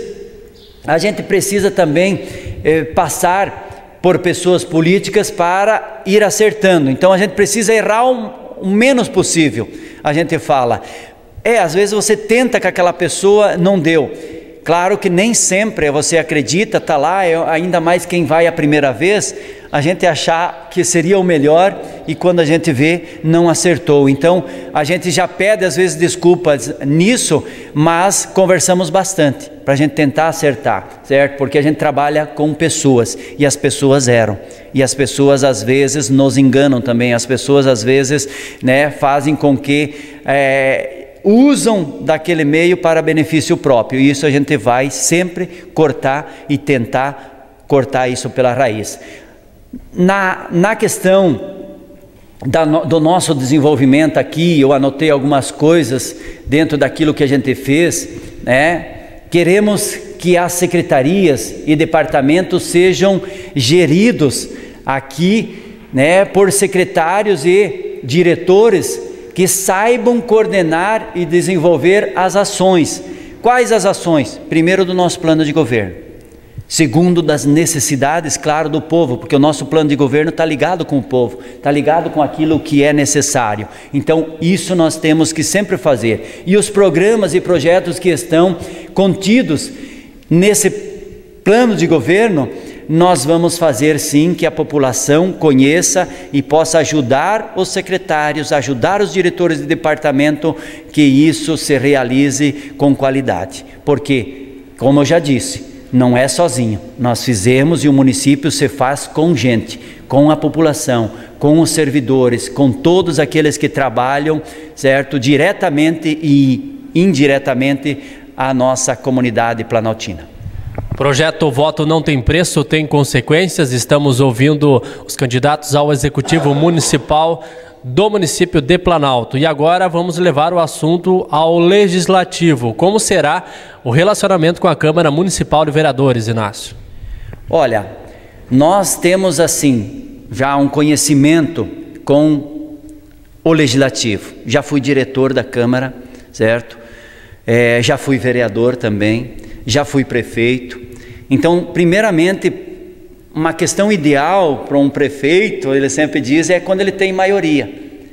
a gente precisa também eh, passar por pessoas políticas para ir acertando. Então a gente precisa errar o, o menos possível. A gente fala, é, às vezes você tenta com aquela pessoa, não deu. Claro que nem sempre você acredita, está lá, é, ainda mais quem vai a primeira vez, a gente achar que seria o melhor e quando a gente vê, não acertou. Então, a gente já pede às vezes desculpas nisso, mas conversamos bastante para a gente tentar acertar, certo? Porque a gente trabalha com pessoas e as pessoas erram. E as pessoas às vezes nos enganam também, as pessoas às vezes, né, fazem com que... É, usam daquele meio para benefício próprio, e isso a gente vai sempre cortar e tentar cortar isso pela raiz. Na, na questão da, do nosso desenvolvimento aqui, eu anotei algumas coisas dentro daquilo que a gente fez, né? Queremos que as secretarias e departamentos sejam geridos aqui, né, por secretários e diretores que saibam coordenar e desenvolver as ações. Quais as ações? Primeiro, do nosso plano de governo. Segundo, das necessidades, claro, do povo, porque o nosso plano de governo está ligado com o povo, está ligado com aquilo que é necessário. Então, isso nós temos que sempre fazer. E os programas e projetos que estão contidos nesse plano de governo, nós vamos fazer sim que a população conheça e possa ajudar os secretários, ajudar os diretores de departamento, que isso se realize com qualidade. Porque, como eu já disse, não é sozinho, nós fizemos e o município se faz com gente, com a população, com os servidores, com todos aqueles que trabalham, certo, diretamente e indiretamente a nossa comunidade planaltina. Projeto Voto Não Tem Preço Tem Consequências. Estamos ouvindo os candidatos ao Executivo Municipal do município de Planalto. E agora vamos levar o assunto ao Legislativo. Como será o relacionamento com a Câmara Municipal de Vereadores, Inácio? Olha, nós temos assim já um conhecimento com o Legislativo. Já fui diretor da Câmara, certo? É, já fui vereador também, já fui prefeito. Então, primeiramente, uma questão ideal para um prefeito, ele sempre diz, é quando ele tem maioria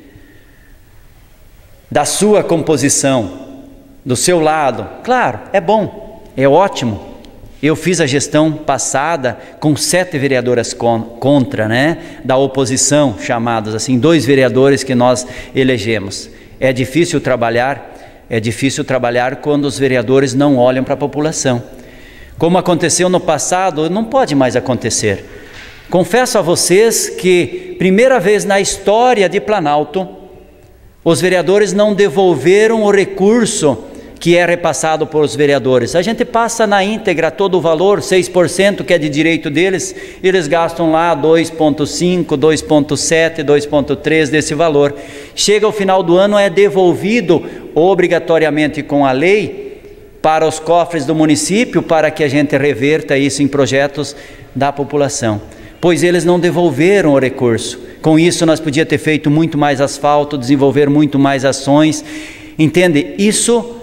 da sua composição, do seu lado. Claro, é bom, é ótimo. Eu fiz a gestão passada com sete vereadoras contra, né, da oposição, chamados assim, dois vereadores que nós elegemos. É difícil trabalhar, é difícil trabalhar quando os vereadores não olham para a população. Como aconteceu no passado, não pode mais acontecer. Confesso a vocês que, primeira vez na história de Planalto, os vereadores não devolveram o recurso que é repassado por os vereadores. A gente passa na íntegra todo o valor, seis por cento que é de direito deles, eles gastam lá dois vírgula cinco, dois vírgula sete, dois vírgula três desse valor. Chega ao final do ano, é devolvido obrigatoriamente com a lei para os cofres do município, para que a gente reverta isso em projetos da população, pois eles não devolveram o recurso. Com isso nós podíamos ter feito muito mais asfalto, desenvolver muito mais ações, entende? Isso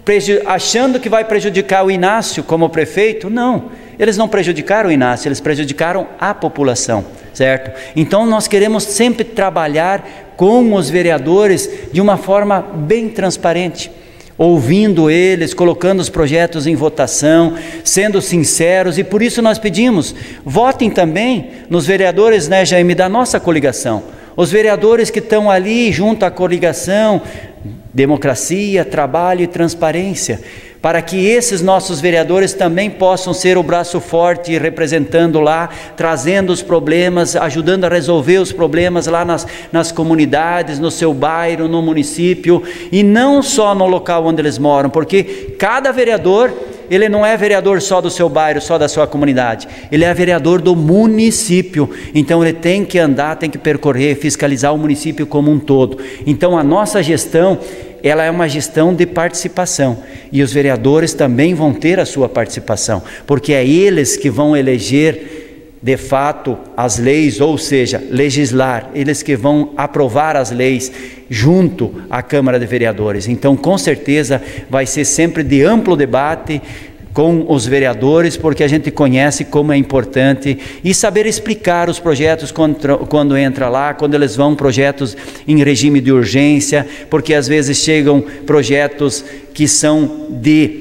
achando que vai prejudicar o Inácio como prefeito? Não, eles não prejudicaram o Inácio, eles prejudicaram a população, certo? Então nós queremos sempre trabalhar com os vereadores de uma forma bem transparente, ouvindo eles, colocando os projetos em votação, sendo sinceros, e por isso nós pedimos, votem também nos vereadores, né, Jaime, da nossa coligação, os vereadores que estão ali junto à coligação, democracia, trabalho e transparência, para que esses nossos vereadores também possam ser o braço forte, representando lá, trazendo os problemas, ajudando a resolver os problemas lá nas, nas comunidades, no seu bairro, no município, e não só no local onde eles moram, porque cada vereador, ele não é vereador só do seu bairro, só da sua comunidade, ele é vereador do município, então ele tem que andar, tem que percorrer, fiscalizar o município como um todo. Então a nossa gestão, ela é uma gestão de participação, e os vereadores também vão ter a sua participação, porque é eles que vão eleger de fato as leis, ou seja, legislar, eles que vão aprovar as leis junto à Câmara de Vereadores. Então com certeza vai ser sempre de amplo debate com os vereadores, porque a gente conhece como é importante, e saber explicar os projetos quando, quando entra lá, quando eles vão projetos em regime de urgência, porque às vezes chegam projetos que são de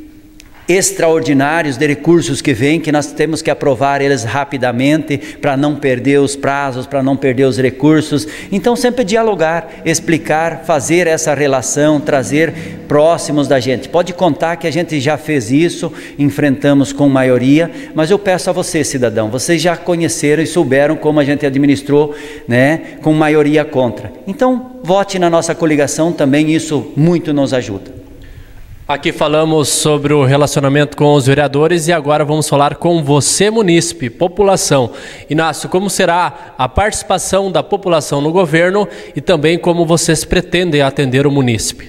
extraordinários, de recursos que vêm, que nós temos que aprovar eles rapidamente, para não perder os prazos, para não perder os recursos. Então sempre dialogar, explicar, fazer essa relação, trazer próximos da gente. Pode contar que a gente já fez isso, enfrentamos com maioria, mas eu peço a você, cidadão, vocês já conheceram e souberam como a gente administrou, né, com maioria contra. Então vote na nossa coligação também, isso muito nos ajuda. Aqui falamos sobre o relacionamento com os vereadores e agora vamos falar com você, munícipe, população. Inácio, como será a participação da população no governo e também como vocês pretendem atender o munícipe?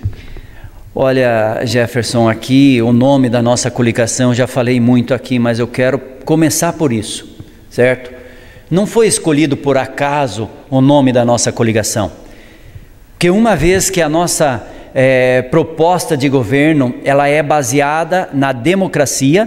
Olha, Jefferson, aqui o nome da nossa coligação, já falei muito aqui, mas eu quero começar por isso, certo? Não foi escolhido por acaso o nome da nossa coligação, porque uma vez que a nossa É, proposta de governo, ela é baseada na democracia,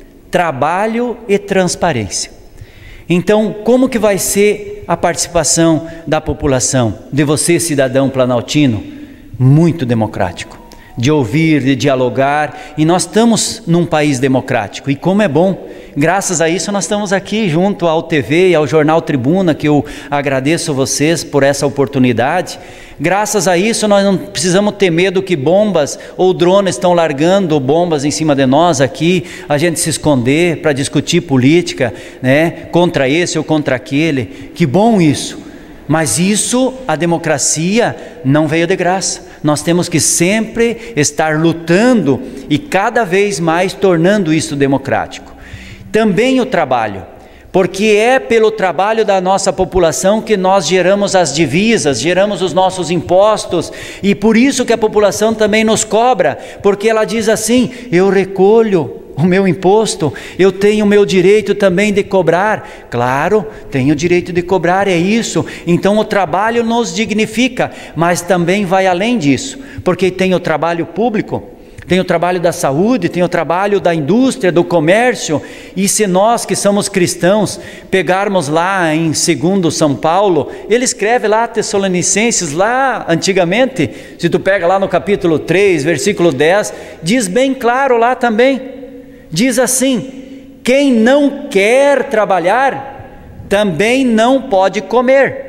trabalho e transparência. Então, como que vai ser a participação da população, de você, cidadão planaltino? Muito democrático, de ouvir, de dialogar, e nós estamos num país democrático, e como é bom, graças a isso nós estamos aqui junto ao T V e ao Jornal Tribuna, que eu agradeço vocês por essa oportunidade. Graças a isso nós não precisamos ter medo que bombas ou drones estão largando bombas em cima de nós aqui, a gente se esconder para discutir política, né, contra esse ou contra aquele. Que bom isso, mas isso, a democracia não veio de graça. Nós temos que sempre estar lutando e cada vez mais tornando isso democrático. Também o trabalho, porque é pelo trabalho da nossa população que nós geramos as divisas, geramos os nossos impostos, e por isso que a população também nos cobra, porque ela diz assim: eu recolho o meu imposto, eu tenho o meu direito também de cobrar. Claro, tenho o direito de cobrar, é isso. Então o trabalho nos dignifica, mas também vai além disso, porque tem o trabalho público, tem o trabalho da saúde, tem o trabalho da indústria, do comércio. E se nós que somos cristãos pegarmos lá em segundo São Paulo, ele escreve lá Tessalonicenses, lá antigamente, se tu pega lá no capítulo três, versículo dez, diz bem claro lá também, diz assim: quem não quer trabalhar, também não pode comer.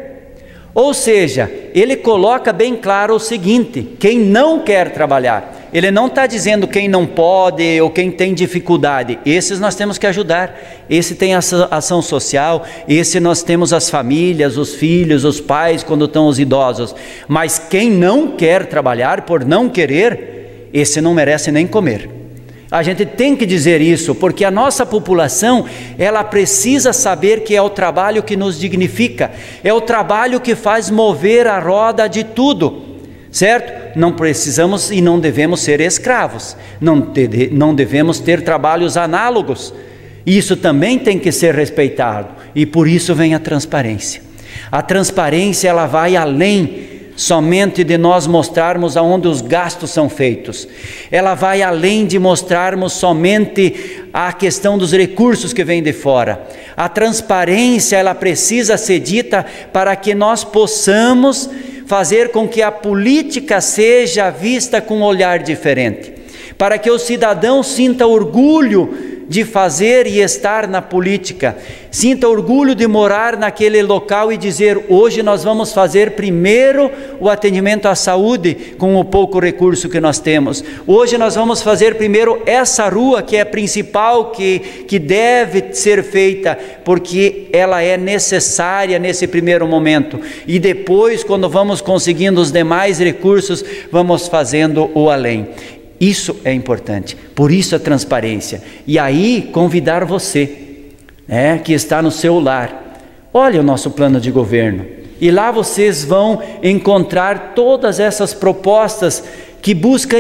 Ou seja, ele coloca bem claro o seguinte: quem não quer trabalhar, ele não está dizendo quem não pode ou quem tem dificuldade. Esses nós temos que ajudar. Esse tem ação social, esse nós temos as famílias, os filhos, os pais quando estão os idosos. Mas quem não quer trabalhar por não querer, esse não merece nem comer. A gente tem que dizer isso, porque a nossa população, ela precisa saber que é o trabalho que nos dignifica, é o trabalho que faz mover a roda de tudo. Certo? Não precisamos e não devemos ser escravos, não, te, não devemos ter trabalhos análogos. Isso também tem que ser respeitado, e por isso vem a transparência. A transparência, ela vai além somente de nós mostrarmos aonde os gastos são feitos. Ela vai além de mostrarmos somente a questão dos recursos que vêm de fora. A transparência, ela precisa ser dita para que nós possamos fazer com que a política seja vista com um olhar diferente, para que o cidadão sinta orgulho de fazer e estar na política, sinta orgulho de morar naquele local e dizer: hoje nós vamos fazer primeiro o atendimento à saúde com o pouco recurso que nós temos, hoje nós vamos fazer primeiro essa rua que é principal, que, que deve ser feita, porque ela é necessária nesse primeiro momento, e depois, quando vamos conseguindo os demais recursos, vamos fazendo o além. Isso é importante, por isso a transparência. E aí convidar você, né, que está no seu lar, olha o nosso plano de governo, e lá vocês vão encontrar todas essas propostas que buscam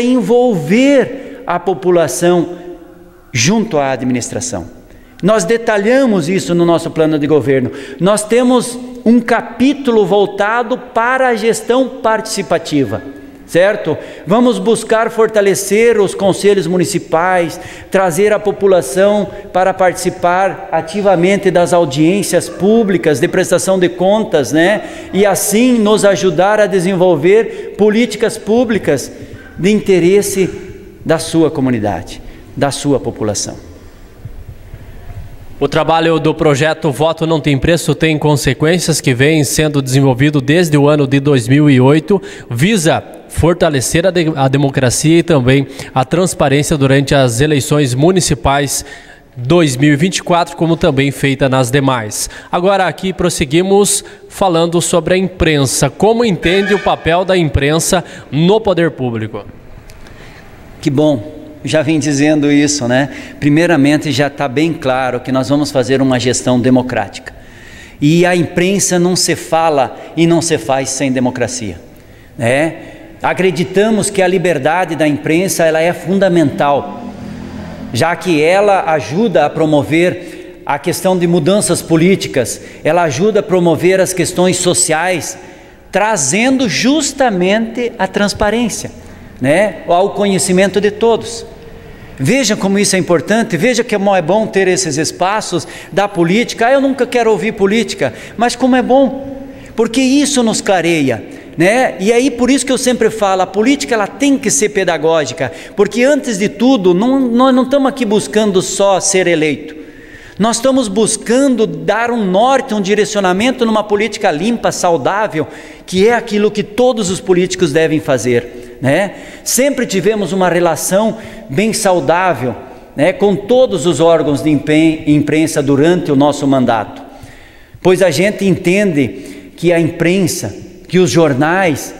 envolver a população junto à administração. Nós detalhamos isso no nosso plano de governo. Nós temos um capítulo voltado para a gestão participativa. Certo? Vamos buscar fortalecer os conselhos municipais, trazer a população para participar ativamente das audiências públicas de prestação de contas, né? E assim nos ajudar a desenvolver políticas públicas de interesse da sua comunidade, da sua população. O trabalho do projeto Voto Não Tem Preço Tem Consequências, que vem sendo desenvolvido desde o ano de dois mil e oito, visa fortalecer a, de, a democracia e também a transparência durante as eleições municipais dois mil e vinte e quatro, como também feita nas demais. Agora aqui prosseguimos falando sobre a imprensa. Como entende o papel da imprensa no poder público? Que bom, já vim dizendo isso, né? Primeiramente já está bem claro que nós vamos fazer uma gestão democrática. E a imprensa não se fala e não se faz sem democracia, né? Acreditamos que a liberdade da imprensa ela é fundamental, já que ela ajuda a promover a questão de mudanças políticas, ela ajuda a promover as questões sociais, trazendo justamente a transparência, né, ao conhecimento de todos. Veja como isso é importante, veja que é bom ter esses espaços da política. Ah, eu nunca quero ouvir política, mas como é bom, porque isso nos clareia, né? E aí por isso que eu sempre falo, a política ela tem que ser pedagógica, porque antes de tudo, não, nós não estamos aqui buscando só ser eleito, nós estamos buscando dar um norte, um direcionamento numa política limpa, saudável, que é aquilo que todos os políticos devem fazer, né? Sempre tivemos uma relação bem saudável, né, com todos os órgãos de imprensa durante o nosso mandato, pois a gente entende que a imprensa, que os jornais,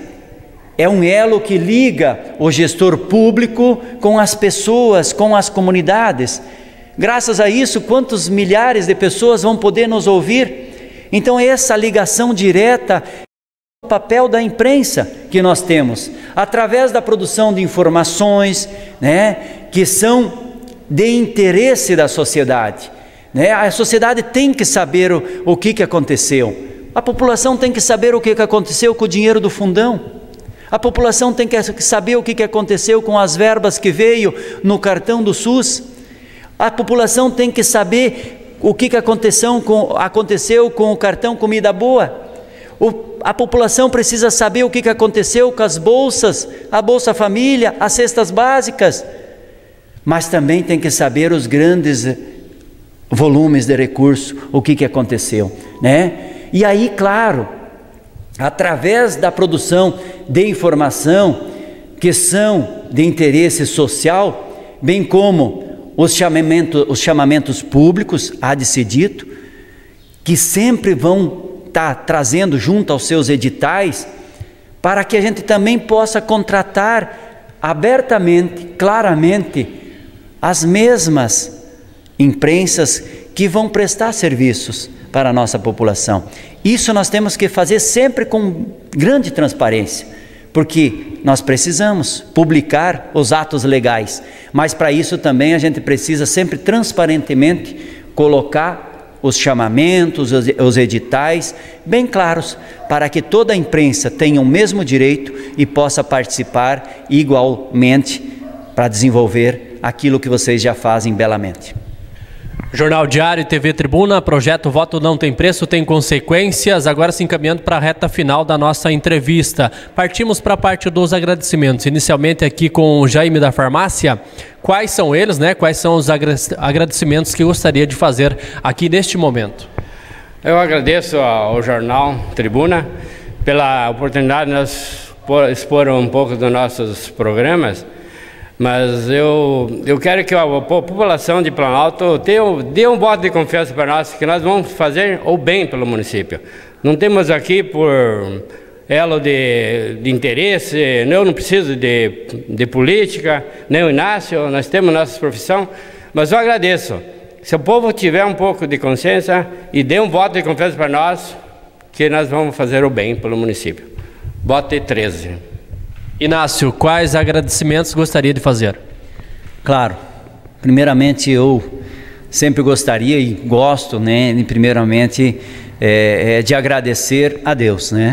é um elo que liga o gestor público com as pessoas, com as comunidades. Graças a isso, quantos milhares de pessoas vão poder nos ouvir? Então essa ligação direta é o papel da imprensa que nós temos, através da produção de informações, né, que são de interesse da sociedade, né? A sociedade tem que saber o, o que, que aconteceu, a população tem que saber o que, que aconteceu com o dinheiro do fundão, a população tem que saber o que, que aconteceu com as verbas que veio no cartão do SUS, a população tem que saber o que, que aconteceu, com, aconteceu com o cartão Comida Boa, o, a população precisa saber o que, que aconteceu com as bolsas, a Bolsa Família, as cestas básicas, mas também tem que saber os grandes volumes de recursos, o que, que aconteceu, né? E aí, claro, através da produção de informação que são de interesse social, bem como os chamamentos, os chamamentos públicos, há de ser dito, que sempre vão estar trazendo junto aos seus editais, para que a gente também possa contratar abertamente, claramente, as mesmas imprensas que vão prestar serviços para a nossa população. Isso nós temos que fazer sempre com grande transparência, porque nós precisamos publicar os atos legais, mas para isso também a gente precisa sempre transparentemente colocar os chamamentos, os editais bem claros, para que toda a imprensa tenha o mesmo direito e possa participar igualmente para desenvolver aquilo que vocês já fazem belamente. Jornal Diário e T V Tribuna, projeto Voto Não Tem Preço, tem consequências. Agora se encaminhando para a reta final da nossa entrevista. Partimos para a parte dos agradecimentos. Inicialmente aqui com o Jaime da Farmácia. Quais são eles, né? Quais são os agradecimentos que gostaria de fazer aqui neste momento? Eu agradeço ao Jornal Tribuna pela oportunidade de nós expor um pouco dos nossos programas. Mas eu, eu quero que a população de Planalto dê, dê um voto de confiança para nós, que nós vamos fazer o bem pelo município. Não temos aqui por elo de, de interesse, eu não preciso de, de política, nem o Inácio, nós temos nossa profissão, mas eu agradeço. Se o povo tiver um pouco de consciência e dê um voto de confiança para nós, que nós vamos fazer o bem pelo município. Vote treze. Inácio, quais agradecimentos gostaria de fazer? Claro, primeiramente eu sempre gostaria e gosto, né, primeiramente é, é, de agradecer a Deus, né,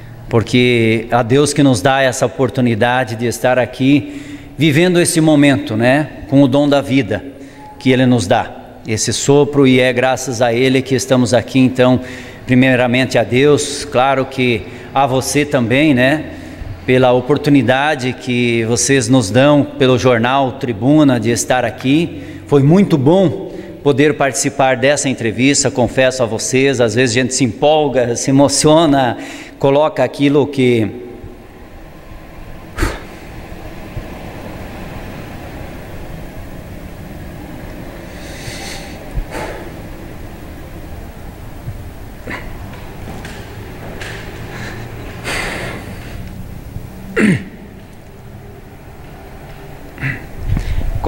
porque a Deus que nos dá essa oportunidade de estar aqui vivendo esse momento, né, com o dom da vida que Ele nos dá, esse sopro, e é graças a Ele que estamos aqui. Então, primeiramente a Deus, claro que a você também, né, pela oportunidade que vocês nos dão pelo Jornal Tribuna de estar aqui. Foi muito bom poder participar dessa entrevista, confesso a vocês, às vezes a gente se empolga, se emociona, coloca aquilo que...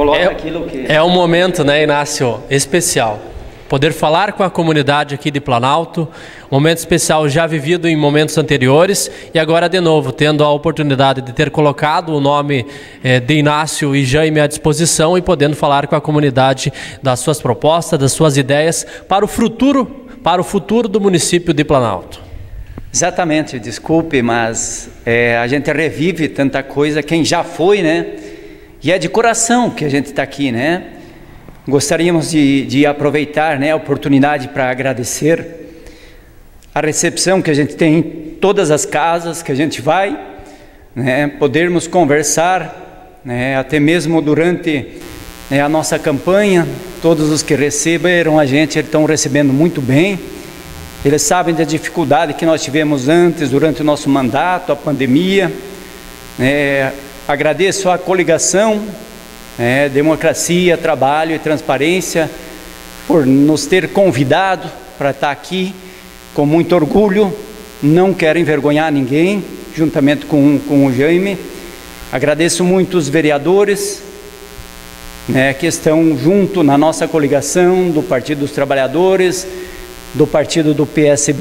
coloca é, aquilo que... É um momento, né, Inácio, especial. Poder falar com a comunidade aqui de Planalto, um momento especial já vivido em momentos anteriores e agora de novo, tendo a oportunidade de ter colocado o nome eh, de Inácio e Jaime à disposição e podendo falar com a comunidade das suas propostas, das suas ideias para o futuro, para o futuro do município de Planalto. Exatamente, desculpe, mas é, a gente revive tanta coisa, quem já foi, né? E é de coração que a gente está aqui, né? Gostaríamos de, de aproveitar, né, a oportunidade para agradecer a recepção que a gente tem em todas as casas que a gente vai, né, podermos conversar, né, até mesmo durante, né, a nossa campanha, todos os que receberam a gente estão recebendo muito bem, eles sabem da dificuldade que nós tivemos antes, durante o nosso mandato, a pandemia, né, agradeço a coligação, É, democracia, trabalho e transparência, por nos ter convidado para estar aqui com muito orgulho. Não quero envergonhar ninguém, juntamente com, com o Jaime. Agradeço muito os vereadores, né, que estão junto na nossa coligação do Partido dos Trabalhadores, do Partido do P S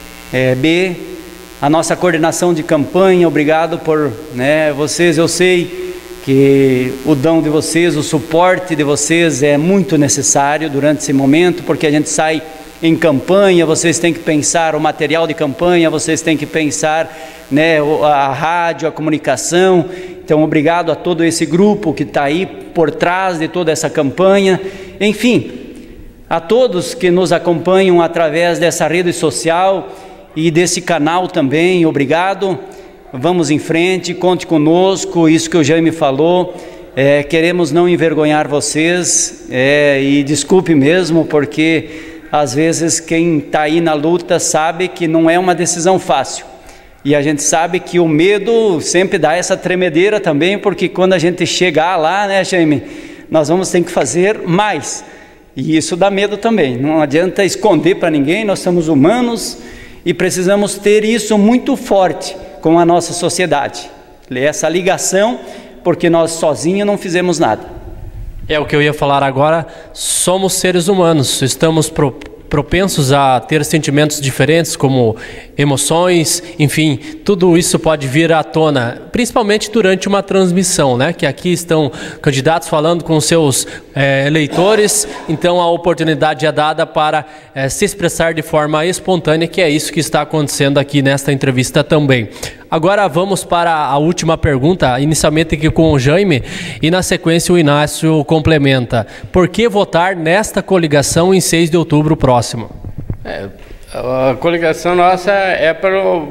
B, a nossa coordenação de campanha. Obrigado por, né, vocês, eu sei que o dom de vocês, o suporte de vocês é muito necessário durante esse momento, porque a gente sai em campanha, vocês têm que pensar o material de campanha, vocês têm que pensar, né, a rádio, a comunicação. Então, obrigado a todo esse grupo que está aí por trás de toda essa campanha. Enfim, a todos que nos acompanham através dessa rede social e desse canal também, obrigado. Vamos em frente, conte conosco, isso que o Jaime falou, é, queremos não envergonhar vocês, é, e desculpe mesmo, porque às vezes quem está aí na luta sabe que não é uma decisão fácil, e a gente sabe que o medo sempre dá essa tremedeira também, porque quando a gente chegar lá, né, Jaime, nós vamos ter que fazer mais, e isso dá medo também, não adianta esconder para ninguém, nós somos humanos e precisamos ter isso muito forte com a nossa sociedade, essa ligação, porque nós sozinhos não fizemos nada. É o que eu ia falar agora, somos seres humanos, estamos pro, propensos a ter sentimentos diferentes, como emoções, enfim, tudo isso pode vir à tona, principalmente durante uma transmissão, né? Que aqui estão candidatos falando com seus é, eleitores, então a oportunidade é dada para é, se expressar de forma espontânea, que é isso que está acontecendo aqui nesta entrevista também. Agora vamos para a última pergunta, inicialmente aqui com o Jaime, e na sequência o Inácio complementa. Por que votar nesta coligação em seis de outubro próximo? É, a coligação nossa é para o,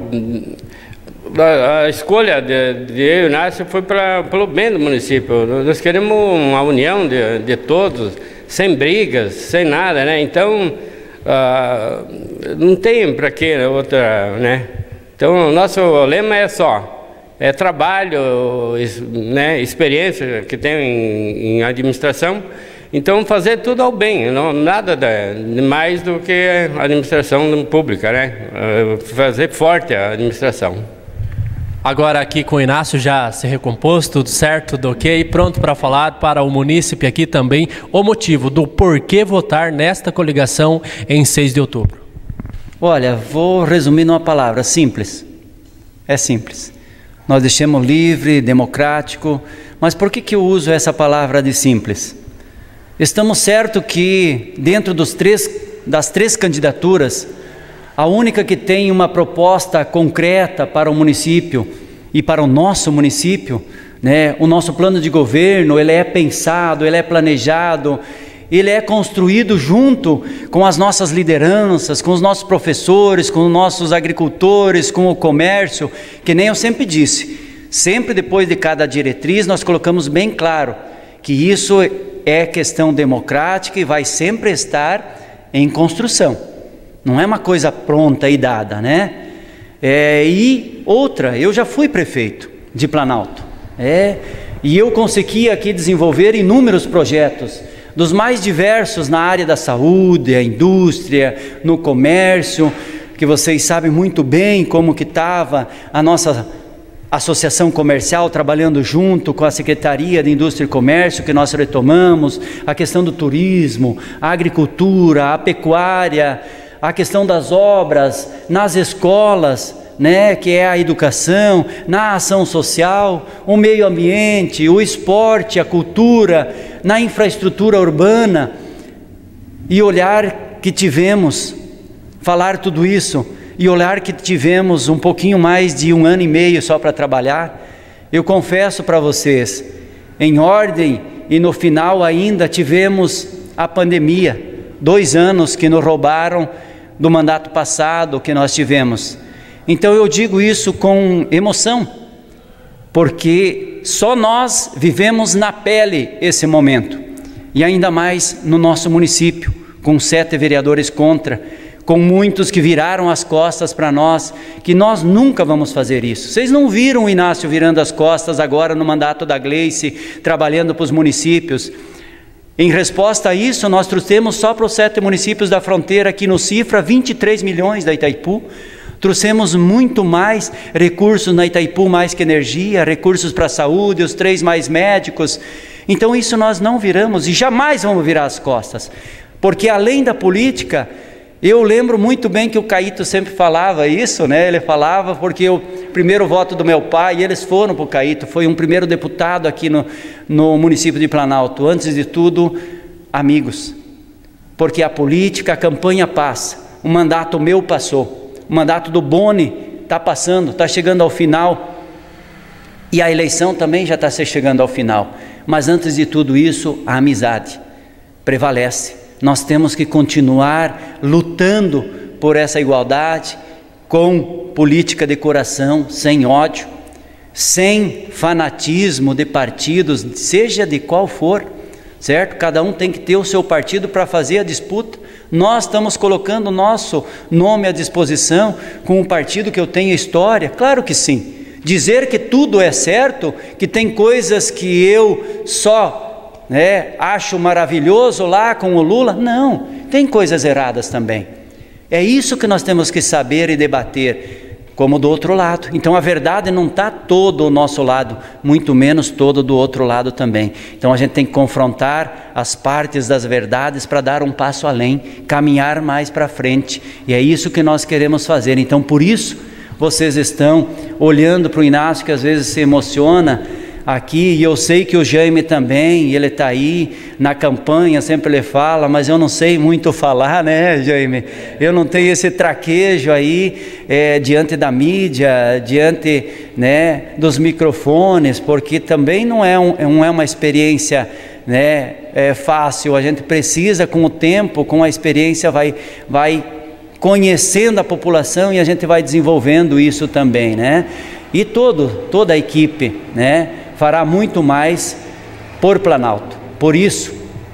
a, a escolha de, de eu e o Inácio foi para pelo bem do município. Nós queremos uma união de, de todos, sem brigas, sem nada, né? Então, ah, não tem para que outra, né? Então, o nosso lema é só, é trabalho, né, experiência que tem em, em administração. Então, fazer tudo ao bem, não, nada de mais do que a administração pública, né? Fazer forte a administração. Agora aqui com o Inácio já se recompôs, tudo certo, tudo ok, pronto para falar para o munícipe aqui também o motivo do porquê votar nesta coligação em seis de outubro. Olha, vou resumir numa palavra, simples. É simples. Nós deixamos livre, democrático, mas por que que eu uso essa palavra de simples? Estamos certos que dentro dos três, das três candidaturas, a única que tem uma proposta concreta para o município e para o nosso município, né, o nosso plano de governo, ele é pensado, ele é planejado, ele é construído junto com as nossas lideranças, com os nossos professores, com os nossos agricultores, com o comércio, que nem eu sempre disse, sempre depois de cada diretriz nós colocamos bem claro que isso é questão democrática e vai sempre estar em construção, não é uma coisa pronta e dada, né? É, e outra, eu já fui prefeito de Planalto, é, e eu consegui aqui desenvolver inúmeros projetos, dos mais diversos na área da saúde, a indústria, no comércio, que vocês sabem muito bem como que estava a nossa associação comercial trabalhando junto com a Secretaria de Indústria e Comércio, que nós retomamos, a questão do turismo, a agricultura, a pecuária, a questão das obras, nas escolas, né, que é a educação, na ação social, o meio ambiente, o esporte, a cultura, na infraestrutura urbana, e olhar que tivemos, falar tudo isso, e olhar que tivemos um pouquinho mais de um ano e meio só para trabalhar. Eu confesso para vocês, em ordem e no final ainda tivemos a pandemia, dois anos que nos roubaram do mandato passado que nós tivemos. Então eu digo isso com emoção, porque só nós vivemos na pele esse momento, e ainda mais no nosso município, com sete vereadores contra, com muitos que viraram as costas para nós, que nós nunca vamos fazer isso. Vocês não viram o Inácio virando as costas agora no mandato da Gleice, trabalhando para os municípios. Em resposta a isso, nós trouxemos só para os sete municípios da fronteira, aqui no Cifra, vinte e três milhões da Itaipu. Trouxemos muito mais recursos na Itaipu, mais que energia, recursos para a saúde, os três mais médicos. Então isso nós não viramos e jamais vamos virar as costas. Porque além da política, eu lembro muito bem que o Caíto sempre falava isso, né? Ele falava porque o primeiro voto do meu pai, e eles foram para o Caíto, foi um primeiro deputado aqui no, no município de Planalto. Antes de tudo, amigos. Porque a política, a campanha passa. O mandato meu passou. O mandato do Boni está passando, está chegando ao final. E a eleição também já está chegando ao final. Mas antes de tudo isso, a amizade prevalece. Nós temos que continuar lutando por essa igualdade, com política de coração, sem ódio, sem fanatismo de partidos, seja de qual for, certo? Cada um tem que ter o seu partido para fazer a disputa. Nós estamos colocando o nosso nome à disposição com um partido que eu tenho história, claro que sim. Dizer que tudo é certo, que tem coisas que eu só né, acho maravilhoso lá com o Lula, não, tem coisas erradas também. É isso que nós temos que saber e debater, como do outro lado. Então a verdade não está todo do nosso lado, muito menos todo do outro lado também. Então a gente tem que confrontar as partes das verdades para dar um passo além, caminhar mais para frente, e é isso que nós queremos fazer. Então por isso vocês estão olhando para o Inácio, que às vezes se emociona aqui, e eu sei que o Jaime também, ele está aí na campanha, sempre ele fala, mas eu não sei muito falar, né, Jaime? Eu não tenho esse traquejo aí é, diante da mídia, diante né, dos microfones, porque também não é, um, não é uma experiência né, é fácil. A gente precisa, com o tempo, com a experiência, vai, vai conhecendo a população, e a gente vai desenvolvendo isso também, né? E todo, toda a equipe, né, fará muito mais por Planalto. Por isso,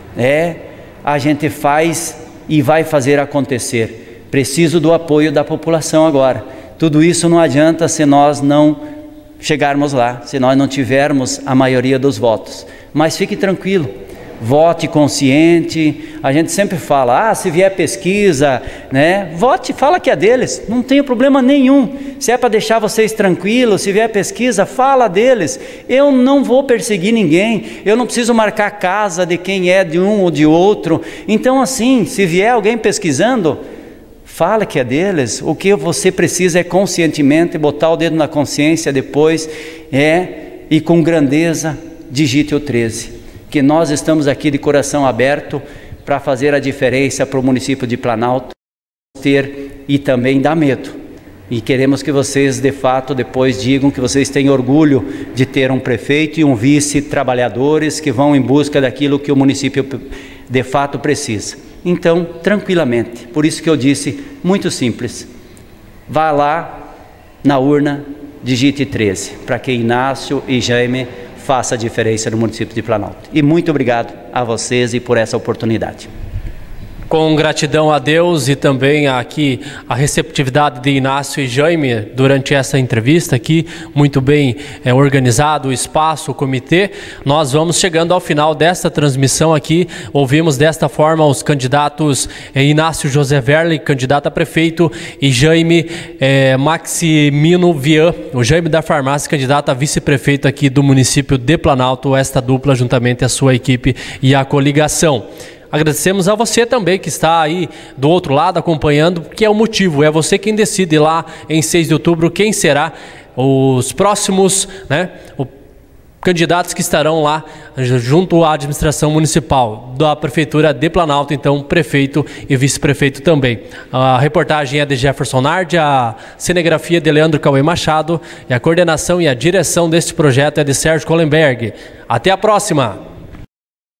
é, a gente faz e vai fazer acontecer. Preciso do apoio da população agora. Tudo isso não adianta se nós não chegarmos lá, se nós não tivermos a maioria dos votos. Mas fique tranquilo, vote consciente. A gente sempre fala, ah, se vier pesquisa, né, vote, fala que é deles, não tem problema nenhum. Se é para deixar vocês tranquilos, se vier pesquisa, fala deles. Eu não vou perseguir ninguém, eu não preciso marcar casa de quem é de um ou de outro. Então assim, se vier alguém pesquisando, fala que é deles. O que você precisa é conscientemente botar o dedo na consciência depois, é, e com grandeza, digite o treze. Que nós estamos aqui de coração aberto para fazer a diferença para o município de Planalto ter, e também dá medo. E queremos que vocês, de fato, depois digam que vocês têm orgulho de ter um prefeito e um vice trabalhadores que vão em busca daquilo que o município de fato precisa. Então, tranquilamente, por isso que eu disse, muito simples, vá lá na urna, digite treze, para que Inácio e Jaime faça a diferença no município de Planalto. E muito obrigado a vocês e por essa oportunidade. Com gratidão a Deus e também aqui a receptividade de Inácio e Jaime durante essa entrevista aqui, muito bem é, organizado o espaço, o comitê, nós vamos chegando ao final desta transmissão aqui. Ouvimos desta forma os candidatos é, Inácio José Werle, candidato a prefeito, e Jaime é, Maximino Vian, o Jaime da Farmácia, candidato a vice-prefeito aqui do município de Planalto, esta dupla juntamente a sua equipe e a coligação. Agradecemos a você também que está aí do outro lado acompanhando, que é o motivo, é você quem decide lá em seis de outubro quem será os próximos, né, o, candidatos que estarão lá junto à administração municipal da Prefeitura de Planalto, então prefeito e vice-prefeito também. A reportagem é de Jefferson Nardi, a cinegrafia de Leandro Cauê Machado e a coordenação e a direção deste projeto é de Sérgio Kohlenberg. Até a próxima!